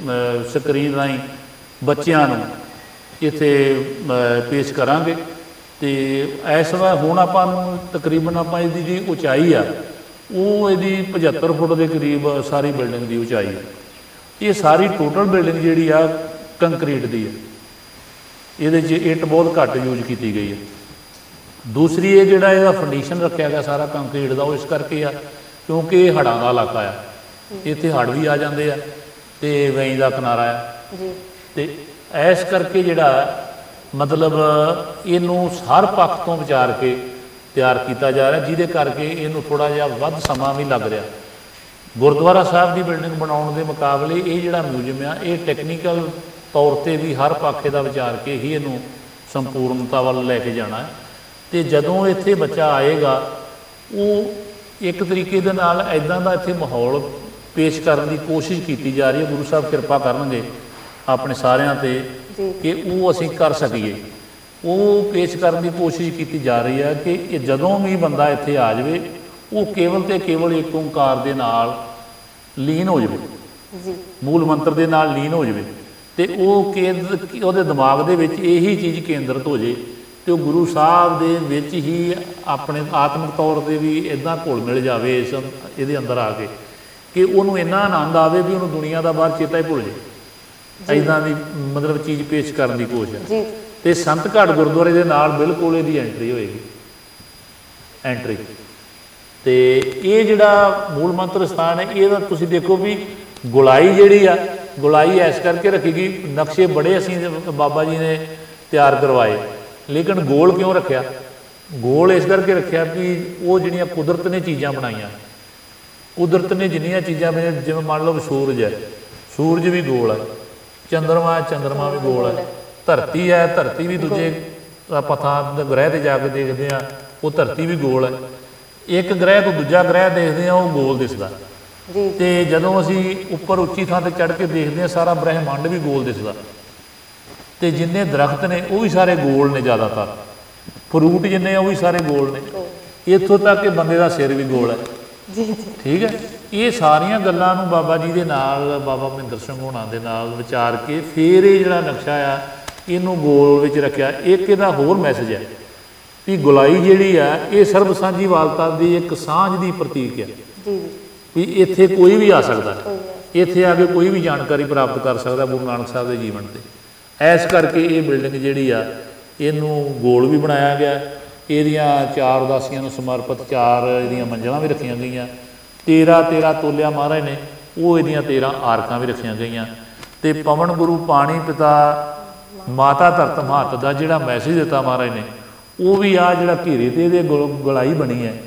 ਸਕਰੀਨ ਰਾਹੀਂ ਬੱਚਿਆਂ ਨੂੰ ਇੱਥੇ ਪੇਸ਼ ਕਰਾਂਗੇ। ਅਤੇ ਇਸ ਵਾਰ ਹੁਣ ਆਪਾਂ ਨੂੰ ਤਕਰੀਬਨ ਆਪਾਂ ਇਹਦੀ ਜਿਹੜੀ ਉਚਾਈ ਆ ਉਹ ਇਹਦੀ ਪਝੱਤਰ ਫੁੱਟ ਦੇ ਕਰੀਬ ਸਾਰੀ ਬਿਲਡਿੰਗ ਦੀ ਉਚਾਈ ਹੈ। ਇਹ ਸਾਰੀ ਟੋਟਲ ਬਿਲਡਿੰਗ ਜਿਹੜੀ ਆ ਕੰਕਰੀਟ ਦੀ ਹੈ, ਇਹਦੇ 'ਚ ਇੱਟ ਬਹੁਤ ਘੱਟ ਯੂਜ ਕੀਤੀ ਗਈ ਹੈ। ਦੂਸਰੀ ਇਹ ਜਿਹੜਾ ਇਹਦਾ ਫੰਡੀਸ਼ਨ ਰੱਖਿਆ ਗਿਆ ਸਾਰਾ ਕੰਕਰੀਟ ਦਾ, ਉਹ ਇਸ ਕਰਕੇ ਆ ਕਿਉਂਕਿ ਇਹ ਹੜ੍ਹਾਂ ਦਾ ਇਲਾਕਾ ਆ, ਇੱਥੇ ਹੜ੍ਹ ਵੀ ਆ ਜਾਂਦੇ ਆ ਅਤੇ ਵੇਈਂ ਦਾ ਕਿਨਾਰਾ ਆ, ਅਤੇ ਇਸ ਕਰਕੇ ਜਿਹੜਾ ਮਤਲਬ ਇਹਨੂੰ ਹਰ ਪੱਖ ਤੋਂ ਵਿਚਾਰ ਕੇ ਤਿਆਰ ਕੀਤਾ ਜਾ ਰਿਹਾ, ਜਿਹਦੇ ਕਰਕੇ ਇਹਨੂੰ ਥੋੜ੍ਹਾ ਜਿਹਾ ਵੱਧ ਸਮਾਂ ਵੀ ਲੱਗ ਰਿਹਾ। ਗੁਰਦੁਆਰਾ ਸਾਹਿਬ ਦੀ ਬਿਲਡਿੰਗ ਬਣਾਉਣ ਦੇ ਮੁਕਾਬਲੇ ਇਹ ਜਿਹੜਾ ਮਿਊਜ਼ੀਅਮ ਆ ਇਹ ਟੈਕਨੀਕਲ ਤੌਰ 'ਤੇ ਵੀ ਹਰ ਪੱਖ ਦਾ ਵਿਚਾਰ ਕੇ ਹੀ ਇਹਨੂੰ ਸੰਪੂਰਨਤਾ ਵੱਲ ਲੈ ਕੇ ਜਾਣਾ ਹੈ। ਅਤੇ ਜਦੋਂ ਇੱਥੇ ਬੱਚਾ ਆਏਗਾ ਉਹ ਇੱਕ ਤਰੀਕੇ ਦੇ ਨਾਲ ਇੱਦਾਂ ਦਾ ਇੱਥੇ ਮਾਹੌਲ ਪੇਸ਼ ਕਰਨ ਦੀ ਕੋਸ਼ਿਸ਼ ਕੀਤੀ ਜਾ ਰਹੀ ਹੈ, ਗੁਰੂ ਸਾਹਿਬ ਕਿਰਪਾ ਕਰਨਗੇ ਆਪਣੇ ਸਾਰਿਆਂ 'ਤੇ ਕਿ ਉਹ ਅਸੀਂ ਕਰ ਸਕੀਏ। ਉਹ ਪੇਸ਼ ਕਰਨ ਦੀ ਕੋਸ਼ਿਸ਼ ਕੀਤੀ ਜਾ ਰਹੀ ਹੈ ਕਿ ਇਹ ਜਦੋਂ ਵੀ ਬੰਦਾ ਇੱਥੇ ਆ ਜਾਵੇ ਉਹ ਕੇਵਲ ਅਤੇ ਕੇਵਲ ਇੱਕ ਓਂਕਾਰ ਦੇ ਨਾਲ ਲੀਨ ਹੋ ਜਾਵੇ, ਮੂਲ ਮੰਤਰ ਦੇ ਨਾਲ ਲੀਨ ਹੋ ਜਾਵੇ, ਅਤੇ ਉਹ ਕੇਂਦਰ ਉਹਦੇ ਦਿਮਾਗ ਦੇ ਵਿੱਚ ਇਹੀ ਚੀਜ਼ ਕੇਂਦਰਿਤ ਹੋ ਜੇ ਅਤੇ ਉਹ ਗੁਰੂ ਸਾਹਿਬ ਦੇ ਵਿੱਚ ਹੀ ਆਪਣੇ ਆਤਮਿਕ ਤੌਰ 'ਤੇ ਵੀ ਇੱਦਾਂ ਘੁਲ ਮਿਲ ਜਾਵੇ ਇਸ ਇਹਦੇ ਅੰਦਰ ਆ ਕੇ ਕਿ ਉਹਨੂੰ ਇੰਨਾ ਆਨੰਦ ਆਵੇ ਵੀ ਉਹਨੂੰ ਦੁਨੀਆ ਦਾ ਬਾਹਰ ਚੇਤਾ ਹੀ ਭੁੱਲ ਜੇ। ਇੱਦਾਂ ਦੀ ਮਤਲਬ ਚੀਜ਼ ਪੇਸ਼ ਕਰਨ ਦੀ ਕੋਸ਼ਿਸ਼ ਹੈ। ਅਤੇ ਸੰਤ ਘਾਟ ਗੁਰਦੁਆਰੇ ਦੇ ਨਾਲ ਬਿਲਕੁਲ ਇਹਦੀ ਐਂਟਰੀ ਹੋਏਗੀ, ਐਂਟਰੀ। ਅਤੇ ਇਹ ਜਿਹੜਾ ਮੂਲ ਮੰਤਰ ਸਥਾਨ ਹੈ ਇਹਦਾ ਤੁਸੀਂ ਦੇਖੋ ਵੀ ਗੁਲਾਈ ਜਿਹੜੀ ਆ, ਗੁਲਾਈ ਇਸ ਕਰਕੇ ਰੱਖੀ ਗਈ, ਨਕਸ਼ੇ ਬੜੇ ਅਸੀਂ ਬਾਬਾ ਜੀ ਨੇ ਤਿਆਰ ਕਰਵਾਏ, ਲੇਕਿਨ ਗੋਲ ਕਿਉਂ ਰੱਖਿਆ? ਗੋਲ ਇਸ ਕਰਕੇ ਰੱਖਿਆ ਵੀ ਉਹ ਜਿਹੜੀਆਂ ਕੁਦਰਤ ਨੇ ਚੀਜ਼ਾਂ ਬਣਾਈਆਂ, ਕੁਦਰਤ ਨੇ ਜਿੰਨੀਆਂ ਚੀਜ਼ਾਂ ਬਣਾਈਆਂ, ਜਿਵੇਂ ਮੰਨ ਲਓ ਸੂਰਜ ਹੈ, ਸੂਰਜ ਵੀ ਗੋਲ ਹੈ, ਚੰਦਰਮਾ ਹੈ, ਚੰਦਰਮਾ ਵੀ ਗੋਲ ਹੈ, ਧਰਤੀ ਹੈ, ਧਰਤੀ ਵੀ ਦੂਜੇ ਆਪਾਂ ਥਾਂ ਗ੍ਰਹਿ 'ਤੇ ਜਾ ਕੇ ਦੇਖਦੇ ਹਾਂ ਉਹ ਧਰਤੀ ਵੀ ਗੋਲ ਹੈ, ਇੱਕ ਗ੍ਰਹਿ ਤੋਂ ਦੂਜਾ ਗ੍ਰਹਿ ਦੇਖਦੇ ਹਾਂ ਉਹ ਗੋਲ ਦਿਸਦਾ, ਅਤੇ ਜਦੋਂ ਅਸੀਂ ਉੱਪਰ ਉੱਚੀ ਥਾਂ 'ਤੇ ਚੜ੍ਹ ਕੇ ਦੇਖਦੇ ਹਾਂ ਸਾਰਾ ਬ੍ਰਹਿਮੰਡ ਵੀ ਗੋਲ ਦਿਸਦਾ, ਅਤੇ ਜਿੰਨੇ ਦਰਖਤ ਨੇ ਉਹ ਵੀ ਸਾਰੇ ਗੋਲ ਨੇ, ਜ਼ਿਆਦਾਤਰ ਫਰੂਟ ਜਿੰਨੇ ਆ ਉਹ ਵੀ ਸਾਰੇ ਗੋਲ ਨੇ, ਇੱਥੋਂ ਤੱਕ ਕਿ ਬੰਦੇ ਦਾ ਸਿਰ ਵੀ ਗੋਲ ਹੈ। ਠੀਕ ਹੈ, ਇਹ ਸਾਰੀਆਂ ਗੱਲਾਂ ਨੂੰ ਬਾਬਾ ਜੀ ਦੇ ਨਾਲ, ਬਾਬਾ ਮਹਿੰਦਰ ਸਿੰਘ ਹੋਣਾ ਦੇ ਨਾਲ ਵਿਚਾਰ ਕੇ ਫਿਰ ਇਹ ਜਿਹੜਾ ਨਕਸ਼ਾ ਆ ਇਹਨੂੰ ਗੋਲ ਵਿੱਚ ਰੱਖਿਆ। ਇੱਕ ਇਹਦਾ ਹੋਰ ਮੈਸੇਜ ਹੈ ਵੀ ਗੁਲਾਈ ਜਿਹੜੀ ਆ ਇਹ ਸਰਬ ਸਾਂਝੀਵਾਲਤਾ ਦੀ ਇੱਕ ਸਾਂਝ ਦੀ ਪ੍ਰਤੀਕ ਹੈ, ਵੀ ਇੱਥੇ ਕੋਈ ਵੀ ਆ ਸਕਦਾ, ਇੱਥੇ ਆ ਕੇ ਕੋਈ ਵੀ ਜਾਣਕਾਰੀ ਪ੍ਰਾਪਤ ਕਰ ਸਕਦਾ ਗੁਰੂ ਨਾਨਕ ਸਾਹਿਬ ਦੇ ਜੀਵਨ 'ਤੇ। ਇਸ ਕਰਕੇ ਇਹ ਬਿਲਡਿੰਗ ਜਿਹੜੀ ਆ ਇਹਨੂੰ ਗੋਲ ਵੀ ਬਣਾਇਆ ਗਿਆ, ਇਹਦੀਆਂ ਚਾਰ ਉਦਾਸੀਆਂ ਨੂੰ ਸਮਰਪਿਤ ਚਾਰ ਇਹਦੀਆਂ ਮੰਜ਼ਲਾਂ ਵੀ ਰੱਖੀਆਂ ਗਈਆਂ, ਤੇਰ੍ਹਾਂ ਤੇਰ੍ਹਾਂ ਤੋਲਿਆ ਮਹਾਰਾਜ ਨੇ ਉਹ ਇਹਦੀਆਂ ਤੇਰ੍ਹਾਂ ਆਰਕਾਂ ਵੀ ਰੱਖੀਆਂ ਗਈਆਂ, ਅਤੇ ਪਵਨ ਗੁਰੂ ਪਾਣੀ ਪਿਤਾ ਮਾਤਾ ਧਰਤ ਮਹੱਤ ਦਾ ਜਿਹੜਾ ਮੈਸੇਜ ਦਿੱਤਾ ਮਹਾਰਾਜ ਨੇ ਉਹ ਵੀ ਆ ਜਿਹੜਾ ਘੇਰੇ 'ਤੇ ਇਹਦੇ ਗੁ ਗੁਲਾਈ ਬਣੀ ਹੈ,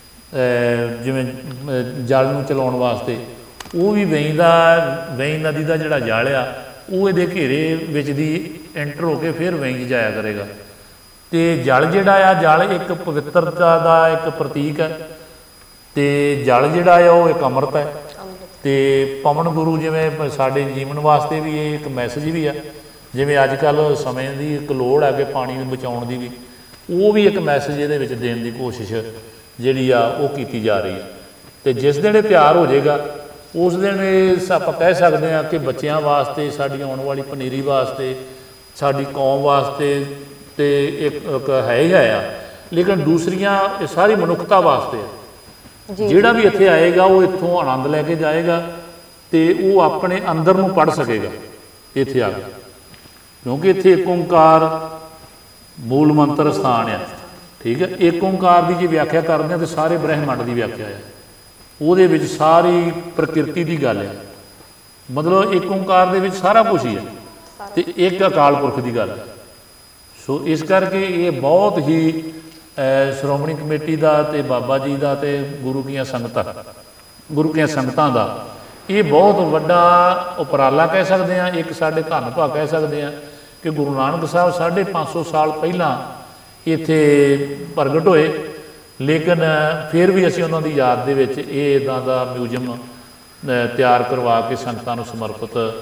ਜਿਵੇਂ ਜਲ ਨੂੰ ਚਲਾਉਣ ਵਾਸਤੇ, ਉਹ ਵੀ ਵੇਈਂ ਦਾ ਵੇਈਂ ਨਦੀ ਦਾ ਜਿਹੜਾ ਜਲ ਆ ਉਹ ਇਹਦੇ ਘੇਰੇ ਵਿੱਚ ਦੀ ਐਂਟਰ ਹੋ ਕੇ ਫਿਰ ਵੇਈਂ 'ਚ ਜਾਇਆ ਕਰੇਗਾ। ਅਤੇ ਜਲ ਜਿਹੜਾ ਆ ਜਲ ਇੱਕ ਪਵਿੱਤਰਤਾ ਦਾ ਇੱਕ ਪ੍ਰਤੀਕ ਹੈ, ਅਤੇ ਜਲ ਜਿਹੜਾ ਆ ਉਹ ਇੱਕ ਅੰਮ੍ਰਿਤ ਹੈ, ਅਤੇ ਪਵਨ ਗੁਰੂ ਜਿਵੇਂ ਸਾਡੇ ਜੀਵਨ ਵਾਸਤੇ ਵੀ ਇਹ ਇੱਕ ਮੈਸੇਜ ਵੀ ਆ, ਜਿਵੇਂ ਅੱਜ ਕੱਲ੍ਹ ਸਮੇਂ ਦੀ ਇੱਕ ਲੋੜ ਹੈ ਕਿ ਪਾਣੀ ਨੂੰ ਬਚਾਉਣ ਦੀ ਵੀ, ਉਹ ਵੀ ਇੱਕ ਮੈਸੇਜ ਇਹਦੇ ਵਿੱਚ ਦੇਣ ਦੀ ਕੋਸ਼ਿਸ਼ ਜਿਹੜੀ ਆ ਉਹ ਕੀਤੀ ਜਾ ਰਹੀ ਹੈ। ਅਤੇ ਜਿਸ ਦਿਨ ਇਹ ਤਿਆਰ ਹੋ ਜਾਏਗਾ ਉਸ ਦਿਨ ਇਹ ਆਪਾਂ ਕਹਿ ਸਕਦੇ ਹਾਂ ਕਿ ਬੱਚਿਆਂ ਵਾਸਤੇ, ਸਾਡੀ ਆਉਣ ਵਾਲੀ ਪਨੀਰੀ ਵਾਸਤੇ, ਸਾਡੀ ਕੌਮ ਵਾਸਤੇ ਅਤੇ ਇੱਕ ਇੱਕ ਹੈ ਹੀ ਹੈ ਆ, ਲੇਕਿਨ ਦੂਸਰੀਆਂ ਇਹ ਸਾਰੀ ਮਨੁੱਖਤਾ ਵਾਸਤੇ ਆ। ਜਿਹੜਾ ਵੀ ਇੱਥੇ ਆਏਗਾ ਉਹ ਇੱਥੋਂ ਆਨੰਦ ਲੈ ਕੇ ਜਾਏਗਾ ਅਤੇ ਉਹ ਆਪਣੇ ਅੰਦਰ ਨੂੰ ਪੜ੍ਹ ਸਕੇਗਾ ਇੱਥੇ ਆ ਕੇ, ਕਿਉਂਕਿ ਇੱਥੇ ਇੱਕ ਓਂਕਾਰ ਮੂਲ ਮੰਤਰ ਸਥਾਨ ਆ। ਠੀਕ ਹੈ, ਇੱਕ ਓਂਕਾਰ ਦੀ ਜੇ ਵਿਆਖਿਆ ਕਰਦੇ ਹਾਂ ਤਾਂ ਸਾਰੇ ਬ੍ਰਹਿਮੰਡ ਦੀ ਵਿਆਖਿਆ ਹੈ, ਉਹਦੇ ਵਿੱਚ ਸਾਰੀ ਪ੍ਰਕਿਰਤੀ ਦੀ ਗੱਲ ਹੈ, ਮਤਲਬ ਇੱਕ ਓਂਕਾਰ ਦੇ ਵਿੱਚ ਸਾਰਾ ਕੁਛ ਹੀ ਹੈ, ਅਤੇ ਇੱਕ ਅਕਾਲ ਪੁਰਖ ਦੀ ਗੱਲ ਹੈ। ਸੋ ਇਸ ਕਰਕੇ ਇਹ ਬਹੁਤ ਹੀ ਸ਼੍ਰੋਮਣੀ ਕਮੇਟੀ ਦਾ ਅਤੇ ਬਾਬਾ ਜੀ ਦਾ ਅਤੇ ਗੁਰੂ ਦੀਆਂ ਸੰਗਤਾਂ ਗੁਰੂ ਦੀਆਂ ਸੰਗਤਾਂ ਦਾ ਇਹ ਬਹੁਤ ਵੱਡਾ ਉਪਰਾਲਾ ਕਹਿ ਸਕਦੇ ਹਾਂ, ਇੱਕ ਸਾਡੇ ਧੰਨ ਭਾਗ ਕਹਿ ਸਕਦੇ ਹਾਂ ਕਿ ਗੁਰੂ ਨਾਨਕ ਸਾਹਿਬ ਸਾਢੇ ਪੰਜ ਸੌ ਸਾਲ ਪਹਿਲਾਂ ਇੱਥੇ ਪ੍ਰਗਟ ਹੋਏ, ਲੇਕਿਨ ਫਿਰ ਵੀ ਅਸੀਂ ਉਹਨਾਂ ਦੀ ਯਾਦ ਦੇ ਵਿੱਚ ਇਹ ਇੱਦਾਂ ਦਾ ਮਿਊਜ਼ੀਅਮ ਤਿਆਰ ਕਰਵਾ ਕੇ ਸੰਗਤਾਂ ਨੂੰ ਸਮਰਪਿਤ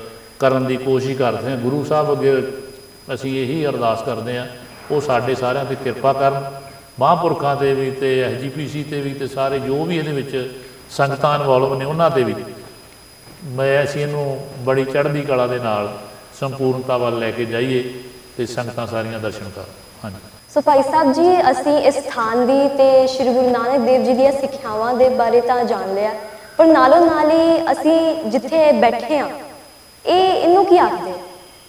ਕਰਨ ਦੀ ਕੋਸ਼ਿਸ਼ ਕਰਦੇ ਹਾਂ। ਗੁਰੂ ਸਾਹਿਬ ਅੱਗੇ ਅਸੀਂ ਇਹੀ ਅਰਦਾਸ ਕਰਦੇ ਹਾਂ, ਉਹ ਸਾਡੇ ਸਾਰਿਆਂ 'ਤੇ ਕਿਰਪਾ ਕਰਨ, ਮਹਾਂਪੁਰਖਾਂ 'ਤੇ ਵੀ ਅਤੇ ਐਸ ਜੀ ਪੀ ਸੀ 'ਤੇ ਵੀ, ਅਤੇ ਸਾਰੇ ਜੋ ਵੀ ਇਹਦੇ ਵਿੱਚ ਸੰਗਤਾਂ ਇਨਵੋਲਵ ਨੇ ਉਹਨਾਂ 'ਤੇ ਵੀ। ਮੈਂ ਅਸੀਂ ਇਹਨੂੰ ਬੜੀ ਚੜ੍ਹਦੀ ਕਲਾ ਦੇ ਨਾਲ ਸੰਪੂਰਨਤਾ ਵੱਲ ਲੈ ਕੇ ਜਾਈਏ ਅਤੇ ਸੰਗਤਾਂ ਸਾਰੀਆਂ ਦਰਸ਼ਨ ਕਰਨ। ਹਾਂਜੀ। ਸੋ ਭਾਈ ਸਾਹਿਬ ਜੀ, ਅਸੀਂ ਇਸ ਸਥਾਨ ਦੀ ਤੇ ਸ਼੍ਰੀ ਗੁਰੂ ਨਾਨਕ ਦੇਵ ਜੀ ਦੀਆਂ ਸਿੱਖਿਆਵਾਂ ਦੇ ਬਾਰੇ ਤਾਂ ਜਾਣ ਲਿਆ, ਪਰ ਨਾਲੋਂ ਨਾਲ ਹੀ ਅਸੀਂ ਜਿੱਥੇ ਬੈਠੇ ਹਾਂ ਇਹ ਇਹਨੂੰ ਕੀ ਆਖਦੇ ਆ?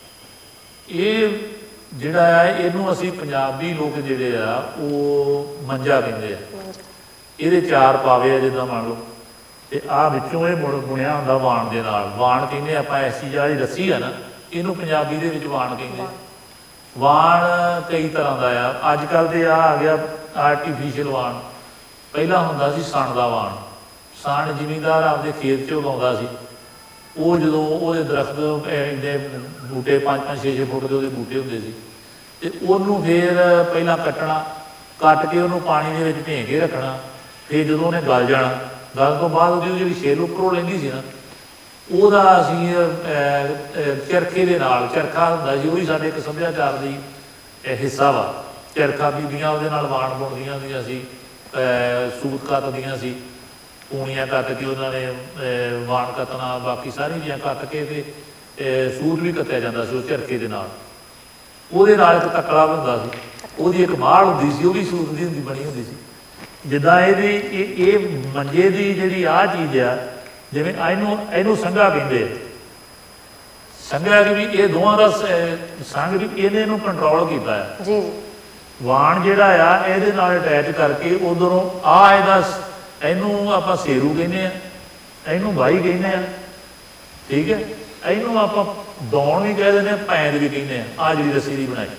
ਇਹ ਜਿਹੜਾ ਆ ਇਹਨੂੰ ਅਸੀਂ ਪੰਜਾਬੀ ਲੋਕ ਜਿਹੜੇ ਆ ਉਹ ਮੰਜਾ ਕਹਿੰਦੇ ਆ। ਇਹਦੇ ਚਾਰ ਪਾਵੇ ਆ, ਜਿੱਦਾਂ ਮੰਨ ਲਓ, ਅਤੇ ਆਹ ਵਿੱਚੋਂ ਇਹ ਮੁੜ ਬੁਣਿਆ ਹੁੰਦਾ ਵਾਣ ਦੇ ਨਾਲ। ਵਾਣ ਕਹਿੰਦੇ ਆਪਾਂ ਐਸੀ ਜਿਹੜੀ ਰੱਸੀ ਆ ਨਾ, ਇਹਨੂੰ ਪੰਜਾਬੀ ਦੇ ਵਿੱਚ ਵਾਣ ਕਹਿੰਦੇ। ਵਾਣ ਕਈ ਤਰ੍ਹਾਂ ਦਾ ਆ। ਅੱਜ ਕੱਲ੍ਹ ਤੇ ਆ ਆ ਗਿਆ ਆਰਟੀਫਿਸ਼ੀਅਲ ਵਾਣ। ਪਹਿਲਾਂ ਹੁੰਦਾ ਸੀ ਸਣ ਦਾ ਵਾਣ। ਸਣ ਜ਼ਿਮੀਂਦਾਰ ਆਪਦੇ ਖੇਤ 'ਚ ਉਗਾਉਂਦਾ ਸੀ। ਉਹ ਜਦੋਂ ਉਹਦੇ ਦਰਖਤ ਇੰਨੇ ਬੂਟੇ ਪੰਜ ਪੰਜ ਛੇ ਛੇ ਫੁੱਟ ਦੇ ਉਹਦੇ ਬੂਟੇ ਹੁੰਦੇ ਸੀ, ਅਤੇ ਉਹਨੂੰ ਫਿਰ ਪਹਿਲਾਂ ਕੱਟਣਾ, ਕੱਟ ਕੇ ਉਹਨੂੰ ਪਾਣੀ ਦੇ ਵਿੱਚ ਭੇ ਕੇ ਰੱਖਣਾ। ਫਿਰ ਜਦੋਂ ਉਹਨੇ ਗਲ ਜਾਣਾ, ਗਲ ਤੋਂ ਬਾਅਦ ਉਹਦੀ ਜਿਹੜੀ ਛਿੱਲ ਉੱਪਰੋਂ ਲੈਂਦੀ ਸੀ ਨਾ, ਉਹਦਾ ਅਸੀਂ ਚਰਖੇ ਦੇ ਨਾਲ, ਚਰਖਾ ਹੁੰਦਾ ਸੀ, ਉਹ ਵੀ ਸਾਡੇ ਇੱਕ ਸੱਭਿਆਚਾਰ ਦੀ ਹਿੱਸਾ ਵਾ। ਚਰਖਾ ਬੀਬੀਆਂ ਉਹਦੇ ਨਾਲ ਵਾਣ ਬੁਣਦੀਆਂ ਹੁੰਦੀਆਂ ਸੀ, ਸੂਤ ਕੱਤਦੀਆਂ ਸੀ, ਪੂਣੀਆਂ ਕੱਤ ਕੇ ਉਹਨਾਂ ਨੇ ਵਾਣ ਕੱਤਣਾ, ਬਾਕੀ ਸਾਰੀ ਚੀਜ਼ਾਂ ਕੱਤ ਕੇ ਅਤੇ ਸੂਟ ਵੀ ਕੱਤਿਆ ਜਾਂਦਾ ਸੀ ਉਹ ਚਰਖੇ ਦੇ ਨਾਲ। ਉਹਦੇ ਨਾਲ ਇੱਕ ਤਕੜਾ ਹੁੰਦਾ ਸੀ, ਉਹਦੀ ਇੱਕ ਮਾਲ ਹੁੰਦੀ ਸੀ, ਉਹ ਵੀ ਸੂਤ ਦੀ ਹੁੰਦੀ ਬਣੀ ਹੁੰਦੀ ਸੀ। ਜਿੱਦਾਂ ਇਹਦੀ ਇਹ ਇਹ ਮੰਜੇ ਦੀ ਜਿਹੜੀ ਆਹ ਚੀਜ਼ ਆ, ਜਿਵੇਂ ਇਹਨੂੰ ਇਹਨੂੰ ਸੰਘਾ ਕਹਿੰਦੇ ਆ। ਸੰਘਾ ਕਿ ਵੀ ਇਹ ਦੋਵਾਂ ਦਾ ਸੰਗ ਵੀ ਇਹਨੇ ਇਹਨੂੰ ਕੰਟਰੋਲ ਕੀਤਾ ਆ। ਜੀ। ਵਾਣ ਜਿਹੜਾ ਆ ਇਹਦੇ ਨਾਲ ਅਟੈਚ ਕਰਕੇ ਉਧਰੋਂ ਆ ਇਹਦਾ, ਇਹਨੂੰ ਆਪਾਂ ਸੇਰੂ ਕਹਿੰਦੇ ਆ, ਇਹਨੂੰ ਬਾਈ ਕਹਿੰਦੇ ਆ, ਠੀਕ ਹੈ। ਇਹਨੂੰ ਆਪਾਂ ਦੌਣ ਵੀ ਕਹਿ ਦਿੰਦੇ ਹਾਂ, ਪੈਂਦ ਵੀ ਕਹਿੰਦੇ ਆ। ਆਹ ਜਿਹੜੀ ਰੱਸੀ ਦੀ ਬਣਾਈ,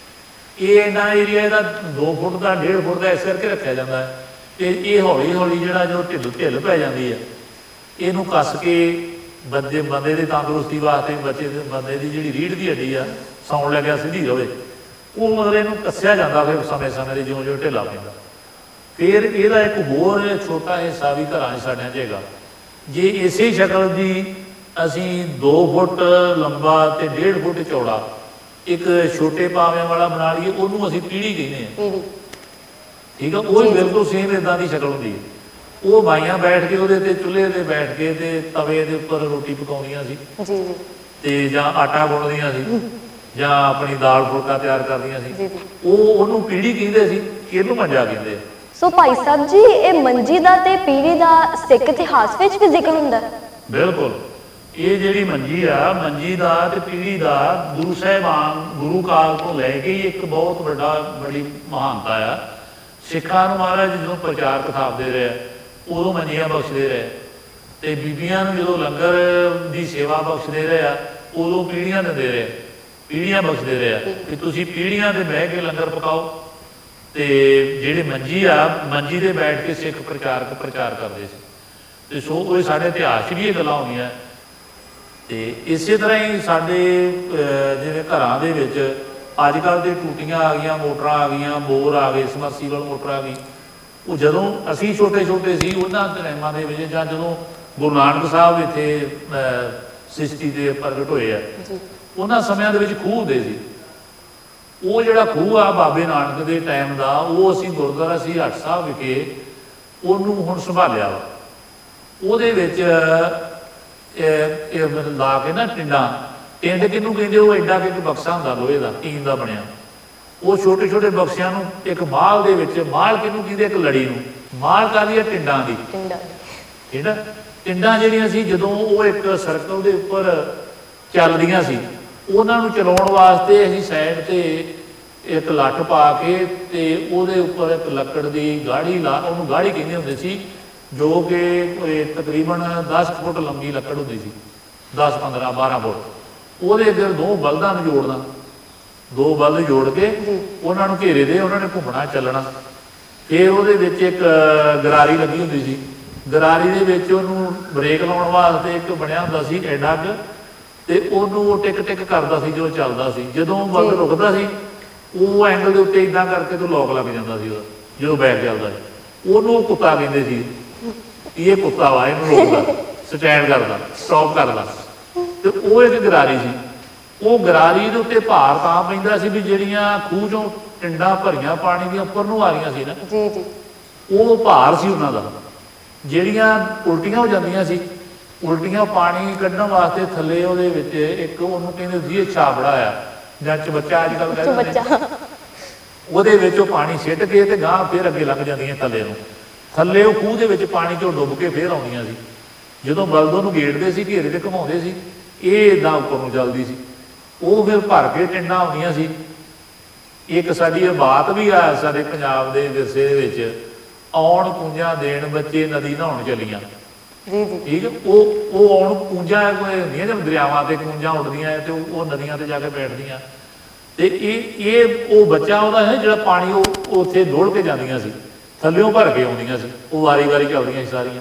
ਇਹ ਇੰਨਾ ਏਰੀਆ ਇਹਦਾ ਦੋ ਫੁੱਟ ਦਾ ਡੇਢ ਫੁੱਟ ਦਾ ਇਸ ਕਰਕੇ ਰੱਖਿਆ ਜਾਂਦਾ ਹੈ। ਅਤੇ ਇਹ ਹੌਲੀ ਹੌਲੀ ਜਿਹੜਾ ਜਦੋਂ ਢਿੱਲ ਢਿੱਲ ਪੈ ਜਾਂਦੀ ਹੈ, ਇਹਨੂੰ ਕੱਸ ਕੇ ਬੰਦੇ ਬੰਦੇ ਦੀ ਤੰਦਰੁਸਤੀ ਵਾਸਤੇ, ਬੱਚੇ ਦੇ ਬੰਦੇ ਦੀ ਜਿਹੜੀ ਰੀੜ੍ਹ ਦੀ ਹੱਡੀ ਆ, ਸੌਣ ਲੱਗਿਆ ਸਿੱਧੀ ਰਵੇ, ਉਹ ਮਤਲਬ ਇਹਨੂੰ ਕੱਸਿਆ ਜਾਂਦਾ ਫਿਰ ਸਮੇਂ ਸਮੇਂ ਦੇ ਜਿਉਂ ਜਿਉਂ ਢਿੱਲਾ ਪੈਂਦਾ। ਫਿਰ ਇਹਦਾ ਇੱਕ ਹੋਰ ਛੋਟਾ ਹਿੱਸਾ ਵੀ ਘਰਾਂ 'ਚ ਸਾਡਿਆਂ 'ਚ ਹੈਗਾ। ਜੇ ਇਸੇ ਸ਼ਕਲ ਦੀ ਅਸੀਂ ਦੋ ਫੁੱਟ ਲੰਬਾ ਅਤੇ ਡੇਢ ਫੁੱਟ ਚੌੜਾ ਇੱਕ ਛੋਟੇ ਪਾਵਿਆਂ ਵਾਲਾ ਬਣਾ ਲਈਏ, ਉਹਨੂੰ ਅਸੀਂ ਪੀੜ੍ਹੀ ਕਹਿੰਦੇ ਹਾਂ, ਠੀਕ ਆ। ਉਹ ਬਿਲਕੁਲ ਸੇਮ ਇੱਦਾਂ ਦੀ ਸ਼ਕਲ ਹੁੰਦੀ ਹੈ। ਉਹ ਬਾਈਆਂ ਬੈਠ ਕੇ ਉਹਦੇ 'ਤੇ ਚੁੱਲ੍ਹੇ 'ਤੇ ਬੈਠ ਕੇ ਅਤੇ ਤਵੇ ਦੇ ਉੱਪਰ ਰੋਟੀ ਪਕਾਉਂਦੀਆਂ ਸੀ, ਅਤੇ ਜਾਂ ਆਟਾ ਗੁੰਨਦੀਆਂ ਸੀ, ਜਾਂ ਆਪਣੀ ਦਾਲ ਫੁਲਕਾ ਤਿਆਰ ਕਰਦੀਆਂ ਸੀ। ਉਹ ਉਹਨੂੰ ਪੀੜ੍ਹੀ ਕਹਿੰਦੇ ਸੀ, ਇਹਨੂੰ ਮੰਜਾ ਕਹਿੰਦੇ ਆ। ਸੋ ਭਾਈ ਸਾਹਿਬ ਜੀ, ਇਹ ਮੰਜੀ ਦਾ ਤੇ ਪੀੜ੍ਹੀ ਦਾ ਸਿੱਖ ਇਤਿਹਾਸ ਵਿੱਚ ਵੀ ਜ਼ਿਕਰ ਹੁੰਦਾ? ਬਿਲਕੁਲ। ਇਹ ਜਿਹੜੀ ਮੰਜੀ ਆ, ਮੰਜੀ ਦਾ ਤੇ ਪੀੜ੍ਹੀ ਦਾ ਗੁਰੂ ਸਾਹਿਬਾਨ ਗੁਰੂ ਕਾਲ ਤੋਂ ਲੈ ਕੇ ਹੀ ਇੱਕ ਬਹੁਤ ਵੱਡਾ ਬੜੀ ਮਹਾਨਤਾ ਆ। ਸਿੱਖਾਂ ਨੂੰ ਮਹਾਰਾਜ ਜਦੋਂ ਪ੍ਰਚਾਰ ਕਥਾਵਦੇ ਰਹੇ, ਉਦੋਂ ਮੰਜੀਆਂ ਬਖਸ਼ਦੇ ਰਹੇ, ਅਤੇ ਬੀਬੀਆਂ ਨੂੰ ਜਦੋਂ ਲੰਗਰ ਦੀ ਸੇਵਾ ਬਖਸ਼ਦੇ ਰਹੇ ਆ, ਉਦੋਂ ਪੀੜ੍ਹੀਆਂ ਦਿੰਦੇ ਰਹੇ, ਪੀੜ੍ਹੀਆਂ ਬਖਸ਼ਦੇ ਰਹੇ ਆ ਕਿ ਤੁਸੀਂ ਪੀੜ੍ਹੀਆਂ 'ਤੇ ਬਹਿ ਕੇ ਲੰਗਰ ਪਕਾਓ। ਅਤੇ ਜਿਹੜੇ ਮੰਜੀ ਆ, ਮੰਜੀ 'ਤੇ ਬੈਠ ਕੇ ਸਿੱਖ ਪ੍ਰਚਾਰਕ ਪ੍ਰਚਾਰ ਕਰਦੇ ਸੀ। ਅਤੇ ਸੋ ਉਹ ਸਾਡੇ ਇਤਿਹਾਸ 'ਚ ਵੀ ਇਹ ਗੱਲਾਂ ਆਉਂਦੀਆਂ। ਅਤੇ ਇਸੇ ਤਰ੍ਹਾਂ ਹੀ ਸਾਡੇ ਜਿਵੇਂ ਘਰਾਂ ਦੇ ਵਿੱਚ ਅੱਜ ਕੱਲ੍ਹ ਦੇ ਟੂਟੀਆਂ ਆ ਗਈਆਂ, ਮੋਟਰਾਂ ਆ ਗਈਆਂ, ਬੋਰ ਆ ਗਏ, ਸਮਰਸੀਬਲ ਮੋਟਰ ਆ ਗਈ। ਉਹ ਜਦੋਂ ਅਸੀਂ ਛੋਟੇ ਛੋਟੇ ਸੀ ਉਹਨਾਂ ਟਾਈਮਾਂ ਦੇ ਵਿੱਚ, ਜਾਂ ਜਦੋਂ ਗੁਰੂ ਨਾਨਕ ਸਾਹਿਬ ਇੱਥੇ ਸ੍ਰਿਸ਼ਟੀ ਦੇ ਪ੍ਰਗਟ ਹੋਏ ਆ, ਉਹਨਾਂ ਸਮਿਆਂ ਦੇ ਵਿੱਚ ਖੂਹ ਹੁੰਦੇ ਸੀ। ਉਹ ਜਿਹੜਾ ਖੂਹ ਆ ਬਾਬੇ ਨਾਨਕ ਦੇ ਟਾਈਮ ਦਾ, ਉਹ ਅਸੀਂ ਗੁਰਦੁਆਰਾ ਸੀ ਹੱਟ ਸਾਹਿਬ ਵਿਖੇ ਉਹਨੂੰ ਹੁਣ ਸੰਭਾਲਿਆ ਵਾ। ਉਹਦੇ ਵਿੱਚ ਲਾ ਕੇ ਨਾ ਟਿੰਡਾਂ, ਟਿੰਡ ਕਿਹਨੂੰ ਕਹਿੰਦੇ? ਉਹ ਐਡਾ ਕਿ ਇੱਕ ਬਕਸਾ ਹੁੰਦਾ ਲੋਹੇ ਦਾ, ਟੀਨ ਦਾ ਬਣਿਆ। ਉਹ ਛੋਟੇ ਛੋਟੇ ਬਕਸਿਆਂ ਨੂੰ ਇੱਕ ਮਾਲ ਦੇ ਵਿੱਚ, ਮਾਲ ਕਿਹਨੂੰ ਕਹਿੰਦੇ? ਇੱਕ ਲੜੀ ਨੂੰ। ਮਾਲ ਕਾਹਦੀ ਹੈ? ਟਿੰਡਾਂ ਦੀ। ਠੀਕ ਹੈ। ਟਿੰਡਾਂ ਜਿਹੜੀਆਂ ਸੀ, ਜਦੋਂ ਉਹ ਇੱਕ ਸਰਕਲ ਦੇ ਉੱਪਰ ਚੱਲਦੀਆਂ ਸੀ, ਉਹਨਾਂ ਨੂੰ ਚਲਾਉਣ ਵਾਸਤੇ ਅਸੀਂ ਸਾਈਡ 'ਤੇ ਇੱਕ ਲੱਠ ਪਾ ਕੇ ਅਤੇ ਉਹਦੇ ਉੱਪਰ ਇੱਕ ਲੱਕੜ ਦੀ ਗਾੜੀ ਲਾ, ਉਹਨੂੰ ਗਾੜੀ ਕਹਿੰਦੇ ਹੁੰਦੇ ਸੀ, ਜੋ ਕਿ ਤਕਰੀਬਨ ਦਸ ਫੁੱਟ ਲੰਬੀ ਲੱਕੜ ਹੁੰਦੀ ਸੀ, ਦਸ ਪੰਦਰਾਂ ਬਾਰਾਂ ਫੁੱਟ। ਉਹਦੇ ਅੱਗੇ ਦੋ ਬਲਦਾਂ ਨੂੰ ਜੋੜਨਾ, ਦੋ ਬਲਦ ਜੋੜ ਕੇ ਉਹਨਾਂ ਨੂੰ ਘੇਰੇ ਦੇ, ਉਹਨਾਂ ਨੇ ਘੁੰਮਣਾ ਚੱਲਣਾ। ਫਿਰ ਉਹਦੇ ਵਿੱਚ ਇੱਕ ਗਰਾਰੀ ਲੱਗੀ ਹੁੰਦੀ ਸੀ, ਗਰਾਰੀ ਦੇ ਵਿੱਚ ਉਹਨੂੰ ਬ੍ਰੇਕ ਲਾਉਣ ਵਾਸਤੇ ਇੱਕ ਬਣਿਆ ਹੁੰਦਾ ਸੀ ਐਡਾ ਕੁ, ਅਤੇ ਉਹਨੂੰ ਉਹ ਟਿਕ ਟਿਕ ਕਰਦਾ ਸੀ ਜੋ ਚੱਲਦਾ ਸੀ। ਜਦੋਂ ਬਲਦ ਰੁਕਦਾ ਸੀ, ਉਹ ਐਂਗਲ ਦੇ ਉੱਤੇ ਇੱਦਾਂ ਕਰਕੇ ਤੋਂ ਲੋਕ ਲੱਗ ਜਾਂਦਾ ਸੀ ਉਹਦਾ, ਜਦੋਂ ਬੈਕ ਚੱਲਦਾ ਸੀ। ਉਹਨੂੰ ਕੁੱਤਾ ਕਹਿੰਦੇ ਸੀ, ਇਹ ਕੁੱਤਾ ਵਾ, ਇਹਨੂੰ ਰੋਕਦਾ, ਸਟੈਂਡ ਕਰਦਾ, ਸਟਾਪ ਕਰਦਾ। ਤੇ ਉਹ ਇੱਕ ਗਰਾਰੀ ਸੀ। ਉਹ ਗਰਾਰੀ ਦੇ ਉੱਤੇ ਭਾਰ ਤਾਂ ਪੈਂਦਾ ਸੀ ਵੀ ਜਿਹੜੀਆਂ ਖੂਹ ਚੋਂ ਟਿੰਡਾਂ ਭਰੀਆਂ ਪਾਣੀ ਦੀਆਂ ਉੱਪਰ ਨੂੰ ਆ ਰਹੀਆਂ ਸੀ ਨਾ, ਜੀ ਜੀ, ਉਹ ਭਾਰ ਸੀ ਉਹਨਾਂ ਦਾ। ਜਿਹੜੀਆਂ ਉਲਟੀਆਂ ਹੋ ਜਾਂਦੀਆਂ ਸੀ, ਉਲਟੀਆਂ ਪਾਣੀ ਕੱਢਣ ਵਾਸਤੇ ਥੱਲੇ ਉਹਦੇ ਵਿੱਚ ਇੱਕ ਉਹਨੂੰ ਕਹਿੰਦੇ ਸੀ ਇਹ ਛਾਬੜਾ ਆ ਜਾਂ ਚਬੱਚਾ ਅੱਜ ਕੱਲ੍ਹ ਕਹਿੰਦੇ ਨੇ, ਉਹਦੇ ਵਿੱਚ ਉਹ ਪਾਣੀ ਸਿੱਟ ਕੇ ਤੇ ਗਾਂਹ ਫਿਰ ਅੱਗੇ ਲੱਗ ਜਾਂਦੀਆਂ ਥੱਲੇ ਨੂੰ। ਥੱਲੇ ਉਹ ਖੂਹ ਦੇ ਵਿੱਚ ਪਾਣੀ ਚੋਂ ਡੁੱਬ ਕੇ ਫਿਰ ਆਉਂਦੀਆਂ ਸੀ। ਜਦੋਂ ਬਲਦ ਉਹਨੂੰ ਗੇੜਦੇ ਸੀ, ਘੇਰੇ ਤੇ ਘੁਮਾਉਂਦੇ ਸੀ, ਇਹ ਇੱਦਾਂ ਉੱਪਰ ਨੂੰ ਚੱਲਦੀ ਸੀ। ਉਹ ਫਿਰ ਭਰ ਕੇ ਟਿੰਡਾਂ ਆਉਂਦੀਆਂ ਸੀ। ਇੱਕ ਸਾਡੀ ਇਹ ਬਾਤ ਵੀ ਆ ਸਾਡੇ ਪੰਜਾਬ ਦੇ ਵਿਰਸੇ ਦੇ ਵਿੱਚ, ਆਉਣ ਪੂੰਜਾਂ ਦੇਣ ਬੱਚੇ ਨਦੀ ਨਹਾਉਣ ਚੱਲੀਆਂ। ਜੀ ਜੀ, ਠੀਕ ਹੈ। ਉਹ ਉਹ ਆਉਣ ਪੂੰਜਾਂ ਕੋਈ ਹੁੰਦੀਆਂ ਜਿਵੇਂ ਦਰਿਆਵਾਂ ਤੇ ਪੂੰਜਾਂ ਉੱਡਦੀਆਂ ਤੇ ਉਹ ਨਦੀਆਂ ਤੇ ਜਾ ਕੇ ਬੈਠਦੀਆਂ। ਤੇ ਇਹ ਇਹ ਉਹ ਬੱਚਾ ਉਹਦਾ ਹੈ ਜਿਹੜਾ ਪਾਣੀ ਉਹ ਉੱਥੇ ਡੋਲ ਕੇ ਜਾਂਦੀਆਂ ਸੀ, ਥੱਲਿਓਂ ਭਰ ਕੇ ਆਉਂਦੀਆਂ ਸੀ, ਉਹ ਵਾਰੀ ਵਾਰੀ ਚੱਲਦੀਆਂ ਸੀ ਸਾਰੀਆਂ।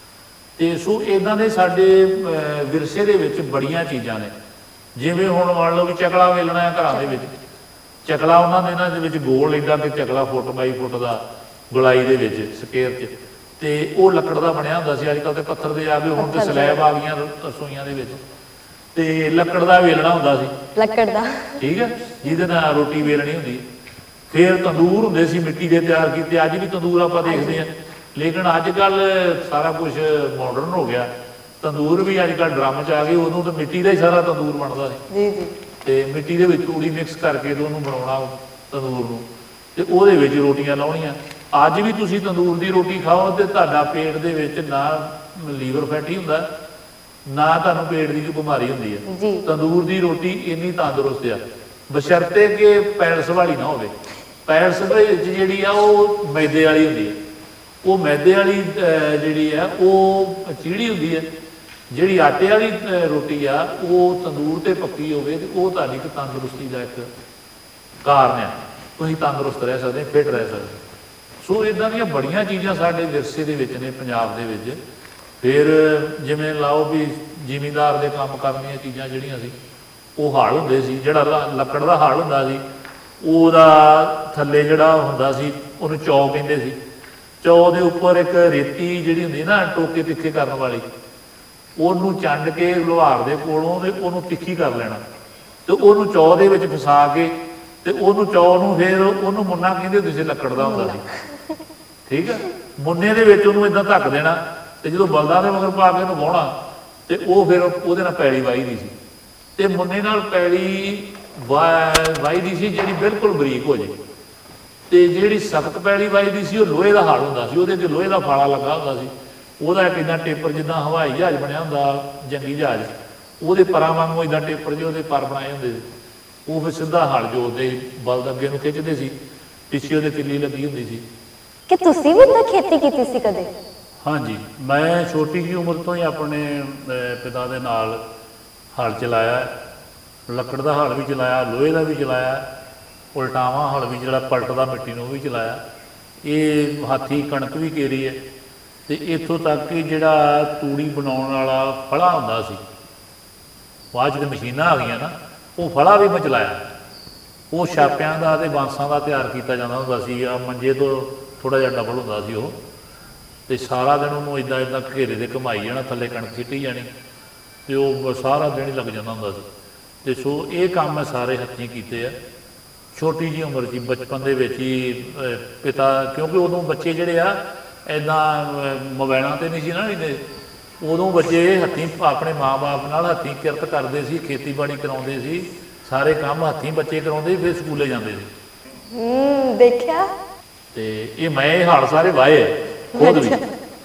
ਤੇ ਸੋ ਇੱਦਾਂ ਦੇ ਸਾਡੇ ਵਿਰਸੇ ਦੇ ਵਿੱਚ ਬੜੀਆਂ ਚੀਜ਼ਾਂ ਨੇ। ਜਿਵੇਂ ਹੁਣ ਮੰਨ ਲਓ ਵੀ ਚਕਲਾ ਵੇਲਣਾ ਹੈ ਘਰਾਂ ਦੇ ਵਿੱਚ, ਚਕਲਾ ਉਹਨਾਂ ਦੇ ਇਹਨਾਂ ਦੇ ਵਿੱਚ ਗੋਲ ਇੱਦਾਂ ਕਿ ਚਕਲਾ ਫੁੱਟ ਬਾਈ ਫੁੱਟ ਦਾ ਗੁਲਾਈ ਦੇ ਵਿੱਚ ਸਕੇਅਰ 'ਚ, ਤੇ ਉਹ ਲੱਕੜ ਦਾ ਬਣਿਆ ਹੁੰਦਾ ਸੀ। ਅੱਜ ਕੱਲ੍ਹ ਤੇ ਪੱਥਰ ਦੇ ਆ ਗਏ, ਹੁਣ ਤੇ ਸਲੈਬ ਆ ਗਈਆਂ ਰਸੋਈਆਂ ਦੇ ਵਿੱਚ। ਤੇ ਲੱਕੜ ਦਾ ਵੇਲਣਾ ਹੁੰਦਾ ਸੀ, ਲੱਕੜ ਦਾ, ਠੀਕ ਹੈ, ਜਿਹਦੇ ਨਾਲ ਰੋਟੀ ਵੇਲਣੀ ਹੁੰਦੀ। ਫਿਰ ਤੰਦੂਰ ਹੁੰਦੇ ਸੀ ਮਿੱਟੀ ਦੇ ਤਿਆਰ ਕੀਤੇ। ਅੱਜ ਵੀ ਤੰਦੂਰ ਆਪਾਂ ਦੇਖਦੇ ਹਾਂ, ਲੇਕਿਨ ਅੱਜ ਕੱਲ੍ਹ ਸਾਰਾ ਕੁਛ ਮਾਡਰਨ ਹੋ ਗਿਆ। ਤੰਦੂਰ ਵੀ ਅੱਜ ਕੱਲ੍ਹ ਡਰਮ 'ਚ ਆ ਗਏ। ਉਦੋਂ ਤਾਂ ਮਿੱਟੀ ਦਾ ਹੀ ਸਾਰਾ ਤੰਦੂਰ ਬਣਦਾ ਸੀ। ਜੀ ਜੀ, ਤੇ ਮਿੱਟੀ ਦੇ ਵਿੱਚ ਤੂੜੀ ਮਿਕਸ ਕਰਕੇ ਤੇ ਉਹਨੂੰ ਬਣਾਉਣਾ ਤੰਦੂਰ ਨੂੰ, ਤੇ ਉਹਦੇ ਵਿੱਚ ਰੋਟੀਆਂ ਲਾਉਣੀਆਂ। ਅੱਜ ਵੀ ਤੁਸੀਂ ਤੰਦੂਰ ਦੀ ਰੋਟੀ ਖਾਓ ਤੇ ਤੁਹਾਡਾ ਪੇਟ ਦੇ ਵਿੱਚ ਨਾ ਲੀਵਰ ਫੈਟੀ ਹੁੰਦਾ, ਨਾ ਤੁਹਾਨੂੰ ਪੇਟ ਦੀ ਕੋਈ ਬਿਮਾਰੀ ਹੁੰਦੀ ਹੈ। ਤੰਦੂਰ ਦੀ ਰੋਟੀ ਇੰਨੀ ਤੰਦਰੁਸਤ ਆ, ਬਸ਼ਰਤੇ ਕਿ ਪੈਲਸ ਵਾਲੀ ਨਾ ਹੋਵੇ। ਪੈਲਸ ਦੇ ਵਿੱਚ ਜਿਹੜੀ ਆ ਉਹ ਮੈਦੇ ਵਾਲੀ ਹੁੰਦੀ ਹੈ। ਉਹ ਮੈਦੇ ਵਾਲੀ ਜਿਹੜੀ ਆ ਉਹ ਚੀੜੀ ਹੁੰਦੀ ਹੈ। ਜਿਹੜੀ ਆਟੇ ਵਾਲੀ ਰੋਟੀ ਆ ਉਹ ਤੰਦੂਰ ਤੇ ਪੱਕੀ ਹੋਵੇ ਤੇ ਉਹ ਤੁਹਾਡੀ ਇੱਕ ਤੰਦਰੁਸਤੀ ਦਾ ਇੱਕ ਕਾਰਨ ਆ। ਤੁਸੀਂ ਤੰਦਰੁਸਤ ਰਹਿ ਸਕਦੇ, ਫਿੱਟ ਰਹਿ ਸਕਦੇ। ਸੋ ਇੱਦਾਂ ਦੀਆਂ ਬੜੀਆਂ ਚੀਜ਼ਾਂ ਸਾਡੇ ਵਿਰਸੇ ਦੇ ਵਿੱਚ ਨੇ ਪੰਜਾਬ ਦੇ ਵਿੱਚ। ਫਿਰ ਜਿਵੇਂ ਲਾਓ ਵੀ ਜ਼ਿਮੀਂਦਾਰ ਦੇ ਕੰਮ ਕਰਨ ਦੀਆਂ ਚੀਜ਼ਾਂ ਜਿਹੜੀਆਂ ਸੀ, ਉਹ ਹਲ ਹੁੰਦੇ ਸੀ। ਜਿਹੜਾ ਲੱਕੜ ਦਾ ਹਲ ਹੁੰਦਾ ਸੀ, ਉਹਦਾ ਥੱਲੇ ਜਿਹੜਾ ਹੁੰਦਾ ਸੀ ਉਹਨੂੰ ਚੌ ਕਹਿੰਦੇ ਸੀ। ਚੌ ਦੇ ਉੱਪਰ ਇੱਕ ਰੇਤੀ ਜਿਹੜੀ ਹੁੰਦੀ ਨਾ ਟੋਕੇ ਤਿੱਖੇ ਕਰਨ ਵਾਲੀ, ਉਹਨੂੰ ਚੰਡ ਕੇ ਲੁਹਾਰ ਦੇ ਕੋਲੋਂ ਤੇ ਉਹਨੂੰ ਤਿੱਖੀ ਕਰ ਲੈਣਾ ਤੇ ਉਹਨੂੰ ਚੌ ਦੇ ਵਿੱਚ ਫਸਾ ਕੇ ਤੇ ਉਹਨੂੰ ਚੌ ਨੂੰ ਫਿਰ ਉਹਨੂੰ ਮੁੰਨਾ ਕਹਿੰਦੇ ਹੁੰਦੇ ਸੀ, ਲੱਕੜ ਦਾ ਹੁੰਦਾ ਸੀ। ਠੀਕ ਹੈ। ਮੁੰਨੇ ਦੇ ਵਿੱਚ ਉਹਨੂੰ ਇਦਾਂ ਧੱਕ ਦੇਣਾ ਤੇ ਜਦੋਂ ਬਲਦਾਂ ਦੇ ਮਗਰ ਪਾ ਕੇ ਉਹਨੂੰ ਵਾਹੁਣਾ ਤੇ ਉਹ ਫਿਰ ਉਹਦੇ ਨਾਲ ਪੈਲੀ ਵਾਹੀ ਦੀ ਸੀ। ਤੇ ਮੁੰਨੇ ਨਾਲ ਪੈਲੀ ਵਾਹੀ ਦੀ ਸੀ ਜਿਹੜੀ ਬਿਲਕੁਲ ਬਰੀਕ ਹੋ ਜੇ। ਤੇ ਜਿਹੜੀ ਸਖਤ ਪੈਲੀ ਵਾਹੀ ਦੀ ਸੀ ਉਹ ਲੋਹੇ ਦਾ ਹਲ ਹੁੰਦਾ ਸੀ। ਉਹਦੇ ਤੇ ਲੋਹੇ ਦਾ ਫਾਲਾ ਲੱਗਾ ਹੁੰਦਾ ਸੀ। ਉਹਦਾ ਇੱਕ ਇੱਦਾਂ ਟੇਪਰ ਜਿੱਦਾਂ ਹਵਾਈ ਜਹਾਜ਼ ਬਣਿਆ ਹੁੰਦਾ, ਜੰਗੀ ਜਹਾਜ਼, ਉਹਦੇ ਪਰਾਂ ਵਾਂਗੂ ਇੱਦਾਂ ਟੇਪਰ ਜਿਹੇ ਉਹਦੇ ਪਰ ਬਣਾਏ ਹੁੰਦੇ ਸੀ। ਉਹ ਫਿਰ ਸਿੱਧਾ ਹਲ ਜੋੜਦੇ, ਬਲਦ ਅੱਗੇ ਨੂੰ ਖਿੱਚਦੇ ਸੀ, ਪਿੱਛੇ ਉਹਦੇ ਕਿੱਲੀ ਲੱਗੀ ਹੁੰਦੀ ਸੀ। ਕਿ ਤੁਸੀਂ ਵੀ ਤਾਂ ਖੇਤੀ ਕੀਤੀ ਸੀ ਕਦੇ? ਹਾਂਜੀ, ਮੈਂ ਛੋਟੀ ਜਿਹੀ ਉਮਰ ਤੋਂ ਹੀ ਆਪਣੇ ਪਿਤਾ ਦੇ ਨਾਲ ਹਲ ਚਲਾਇਆ। ਲੱਕੜ ਦਾ ਹਲ ਵੀ ਚਲਾਇਆ, ਲੋਹੇ ਦਾ ਵੀ ਚਲਾਇਆ, ਉਲਟਾਵਾਂ ਹਲ ਵੀ ਜਿਹੜਾ ਪਲਟਦਾ ਮਿੱਟੀ ਨੂੰ ਉਹ ਵੀ ਚਲਾਇਆ। ਇਹ ਹਾਥੀ ਕਣਕ ਵੀ ਕੇਰੀ ਹੈ। ਤੇ ਇੱਥੋਂ ਤੱਕ ਕਿ ਜਿਹੜਾ ਤੂੜੀ ਬਣਾਉਣ ਵਾਲਾ ਫਲਾ ਹੁੰਦਾ ਸੀ, ਬਾਅਦ 'ਚ ਤੇ ਮਸ਼ੀਨਾਂ ਆ ਗਈਆਂ ਨਾ, ਉਹ ਫਲਾ ਵੀ ਮੈਂ ਚਲਾਇਆ। ਉਹ ਛਾਪਿਆਂ ਦਾ ਤੇ ਬਾਂਸਾਂ ਦਾ ਤਿਆਰ ਕੀਤਾ ਜਾਂਦਾ ਹੁੰਦਾ ਸੀ। ਆ ਮੰਜੇ ਤੋਂ ਥੋੜ੍ਹਾ ਜਿਹਾ ਡਬਲ ਹੁੰਦਾ ਸੀ ਉਹ, ਤੇ ਸਾਰਾ ਦਿਨ ਉਹਨੂੰ ਇੱਦਾਂ ਇੱਦਾਂ ਘੇਰੇ ਦੇ ਘੁਮਾਈ ਜਾਣਾ, ਥੱਲੇ ਕਣਕ ਸਿੱਟੀ ਜਾਣੀ, ਤੇ ਉਹ ਸਾਰਾ ਦਿਨ ਹੀ ਲੱਗ ਜਾਂਦਾ ਹੁੰਦਾ ਸੀ। ਤੇ ਸੋ ਇਹ ਕੰਮ ਮੈਂ ਸਾਰੇ ਹੱਥੀਂ ਕੀਤੇ ਆ ਛੋਟੀ ਜਿਹੀ ਉਮਰ 'ਚ, ਬਚਪਨ ਦੇ ਵਿੱਚ ਹੀ। ਪਿਤਾ ਕਿਉਂਕਿ ਉਦੋਂ ਬੱਚੇ ਜਿਹੜੇ ਆ ਇੱਦਾਂ ਮੋਬਾਇਲਾਂ 'ਤੇ ਨਹੀਂ ਸੀ ਨਾ ਰਹਿੰਦੇ, ਉਦੋਂ ਬੱਚੇ ਹੱਥੀਂ ਆਪਣੇ ਮਾਂ ਬਾਪ ਨਾਲ ਹੱਥੀਂ ਕਿਰਤ ਕਰਦੇ ਸੀ, ਖੇਤੀਬਾੜੀ ਕਰਾਉਂਦੇ ਸੀ, ਸਾਰੇ ਕੰਮ ਹੱਥੀਂ ਬੱਚੇ ਕਰਾਉਂਦੇ, ਫਿਰ ਸਕੂਲੇ ਜਾਂਦੇ ਸੀ। ਹੂੰ, ਦੇਖਿਆ। ਤੇ ਇਹ ਮੈਂ ਇਹ ਹਲ ਸਾਰੇ ਵਾਹੇ ਖੁਦ ਵੀ।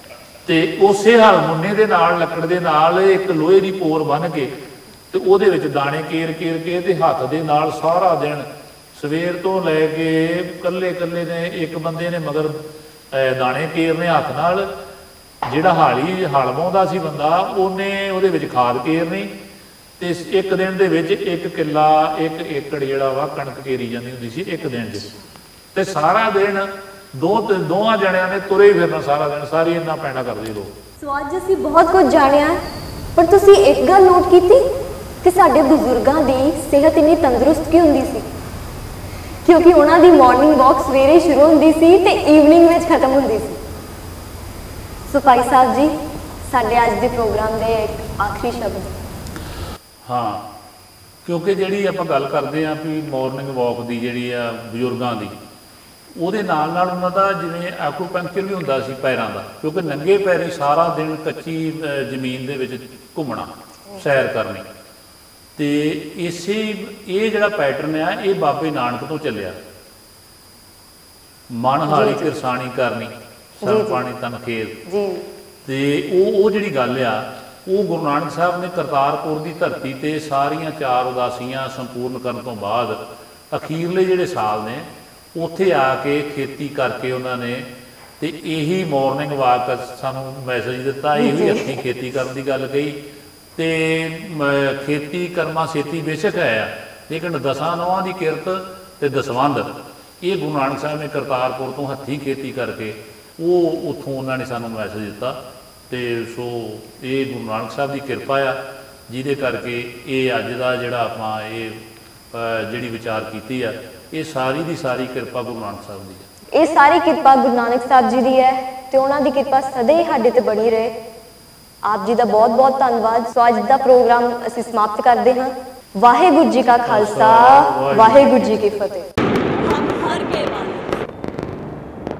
ਤੇ ਉਸੇ ਹਲ ਮੁੰਨੇ ਦੇ ਨਾਲ ਲੱਕੜ ਦੇ ਨਾਲ ਇੱਕ ਲੋਹੇ ਦੀ ਪੋਰ ਬੰਨ੍ਹ ਕੇ ਤੇ ਉਹਦੇ ਵਿੱਚ ਦਾਣੇ ਕੇਰ ਕੇਰ ਕੇ ਤੇ ਹੱਥ ਦੇ ਨਾਲ ਸਾਰਾ ਦਿਨ ਸਵੇਰ ਤੋਂ ਲੈ ਕੇ ਕੱਲੇ ਕੱਲੇ ਨੇ ਇੱਕ ਬੰਦੇ ਨੇ ਮਗਰ ਦਾਣੇ ਕੇਰਨੇ ਹੱਥ ਨਾਲ। ਜਿਹੜਾ ਹਾਲੀ ਹਲ ਵਾਹੁੰਦਾ ਸੀ ਬੰਦਾ, ਉਹਨੇ ਉਹਦੇ ਵਿੱਚ ਖਾਦ ਕੇਰਨੀ ਤੇ ਇੱਕ ਦਿਨ ਦੇ ਵਿੱਚ ਇੱਕ ਕਿੱਲਾ ਇੱਕ ਏਕੜ ਜਿਹੜਾ ਵਾ ਕਣਕ ਕੇਰੀ ਜਾਂਦੀ ਹੁੰਦੀ ਸੀ ਇੱਕ ਦਿਨ 'ਚ। ਤੇ ਸਾਰਾ ਦਿਨ ਦੋ ਦੋਵਾਂ ਜਣਿਆਂ ਨੇ ਤੁਰੇ ਫਿਰਨਾ ਸਾਰਾ ਦਿਨ, ਸਾਰੀ ਇੰਨਾ ਪੈਣਾ ਕਰਦੇ ਲੋਕ। ਸੋ ਅੱਜ ਅਸੀਂ ਬਹੁਤ ਕੁਝ ਜਾਣਿਆ, ਪਰ ਤੁਸੀਂ ਇੱਕ ਗੱਲ ਨੋਟ ਕੀਤੀ ਕਿ ਸਾਡੇ ਬਜ਼ੁਰਗਾਂ ਦੀ ਸਿਹਤ ਇੰਨੀ ਤੰਦਰੁਸਤ ਕਿਉਂ ਹੁੰਦੀ ਸੀ? ਕਿਉਂਕਿ ਉਹਨਾਂ ਦੀ ਮਾਰਨਿੰਗ ਵਾਕ ਸਵੇਰੇ ਸ਼ੁਰੂ ਹੁੰਦੀ ਸੀ ਤੇ ਈਵਨਿੰਗ ਵਿੱਚ ਖਤਮ ਹੁੰਦੀ ਸੀ। ਸੋ ਭਾਈ ਸਾਹਿਬ ਜੀ, ਸਾਡੇ ਅੱਜ ਦੇ ਪ੍ਰੋਗਰਾਮ ਦੇ ਇੱਕ ਆਖਰੀ ਸ਼ਬਦ। हाँ क्योंकि ਜਿਹੜੀ ਆਪਾਂ ਗੱਲ ਕਰਦੇ ਆਂ ਵੀ ਮਾਰਨਿੰਗ ਵਾਕ ਦੀ ਜਿਹੜੀ ਆ ਬਜ਼ੁਰਗਾਂ ਦੀ ਉਹਦੇ ਨਾਲ ਨਾਲ ਉਹਨਾਂ ਦਾ ਜਿਵੇਂ ਐਕੂਪੰਕਚਰ ਵੀ ਹੁੰਦਾ ਸੀ ਪੈਰਾਂ ਦਾ ਕਿਉਂਕਿ ਨੰਗੇ ਪੈਰੀ ਸਾਰਾ ਦਿਨ ਕੱਚੀ ਜ਼ਮੀਨ ਦੇ ਵਿੱਚ ਘੁੰਮਣਾ ਸੈਰ ਕਰਨੀ ਤੇ ਇਸੇ ਇਹ ਜਿਹੜਾ ਪੈਟਰਨ ਆ ਇਹ ਬਾਬੇ ਨਾਨਕ ਤੋਂ ਚੱਲਿਆ ਮਨ ਹਾਲੀ ਕਿਰਸਾਣੀ ਕਰਨੀ ਸਰ ਪਾਣੀ ਤਨ ਖੇਤ ਜੀ ਤੇ ਉਹ ਉਹ ਜਿਹੜੀ ਗੱਲ ਆ ਉਹ ਗੁਰੂ ਨਾਨਕ ਸਾਹਿਬ ਨੇ ਕਰਤਾਰਪੁਰ ਦੀ ਧਰਤੀ ਤੇ ਸਾਰੀਆਂ ਚਾਰ ਉਦਾਸੀਆਂ ਸੰਪੂਰਨ ਕਰਨ ਤੋਂ ਬਾਅਦ ਅਖੀਰਲੇ ਜਿਹੜੇ ਸਾਲ ਨੇ ਉੱਥੇ ਆ ਕੇ ਖੇਤੀ ਕਰਕੇ ਉਹਨਾਂ ਨੇ ਤੇ ਇਹੀ ਮਾਰਨਿੰਗ ਵਾਕ ਸਾਨੂੰ ਮੈਸੇਜ ਦਿੱਤਾ ਇਹੀ ਹੱਥੀਂ ਖੇਤੀ ਕਰਨ ਦੀ ਗੱਲ ਕਹੀ ਤੇ ਖੇਤੀ ਕਰਮਾ ਛੇਤੀ ਬੇਸ਼ੱਕ ਹੈ ਆ ਲੇਕਿਨ ਦਸਾਂ ਨੌਆਂ ਦੀ ਕਿਰਤ ਤੇ ਦਸਵੰਧ ਇਹ ਗੁਰੂ ਨਾਨਕ ਸਾਹਿਬ ਨੇ ਕਰਤਾਰਪੁਰ ਤੋਂ ਹੱਥੀਂ ਖੇਤੀ ਕਰਕੇ ਉਹ ਉੱਥੋਂ ਉਹਨਾਂ ਨੇ ਸਾਨੂੰ ਮੈਸੇਜ ਦਿੱਤਾ ਤੇ ਸੋ ਇਹ ਗੁਰੂ ਨਾਨਕ ਸਾਹਿਬ ਦੀ ਕਿਰਪਾ ਆ ਜਿਹਦੇ ਕਰਕੇ ਇਹ ਅੱਜ ਦਾ ਜਿਹੜਾ ਆਪਾਂ ਇਹ ਜਿਹੜੀ ਵਿਚਾਰ ਕੀਤੀ ਆ ਇਹ ਸਾਰੀ ਦੀ ਸਾਰੀ ਕਿਰਪਾ ਗੁਰੂ ਨਾਨਕ ਸਾਹਿਬ ਦੀ ਹੈ। ਇਹ ਸਾਰੀ ਕਿਰਪਾ ਗੁਰੂ ਨਾਨਕ ਸਾਹਿਬ ਜੀ ਦੀ ਹੈ ਤੇ ਉਹਨਾਂ ਦੀ ਕਿਰਪਾ ਸਦਾ ਹੀ ਸਾਡੇ ਤੇ ਬਣੀ ਰਹੇ। ਆਪ ਜੀ ਦਾ ਬਹੁਤ ਬਹੁਤ ਧੰਨਵਾਦ। ਸੋ ਅੱਜ ਦਾ ਪ੍ਰੋਗਰਾਮ ਅਸੀਂ ਸਮਾਪਤ ਕਰਦੇ ਹਾਂ। ਵਾਹਿਗੁਰੂ ਜੀ ਕਾ ਖਾਲਸਾ ਵਾਹਿਗੁਰੂ ਜੀ ਕੀ ਫਤਿਹ।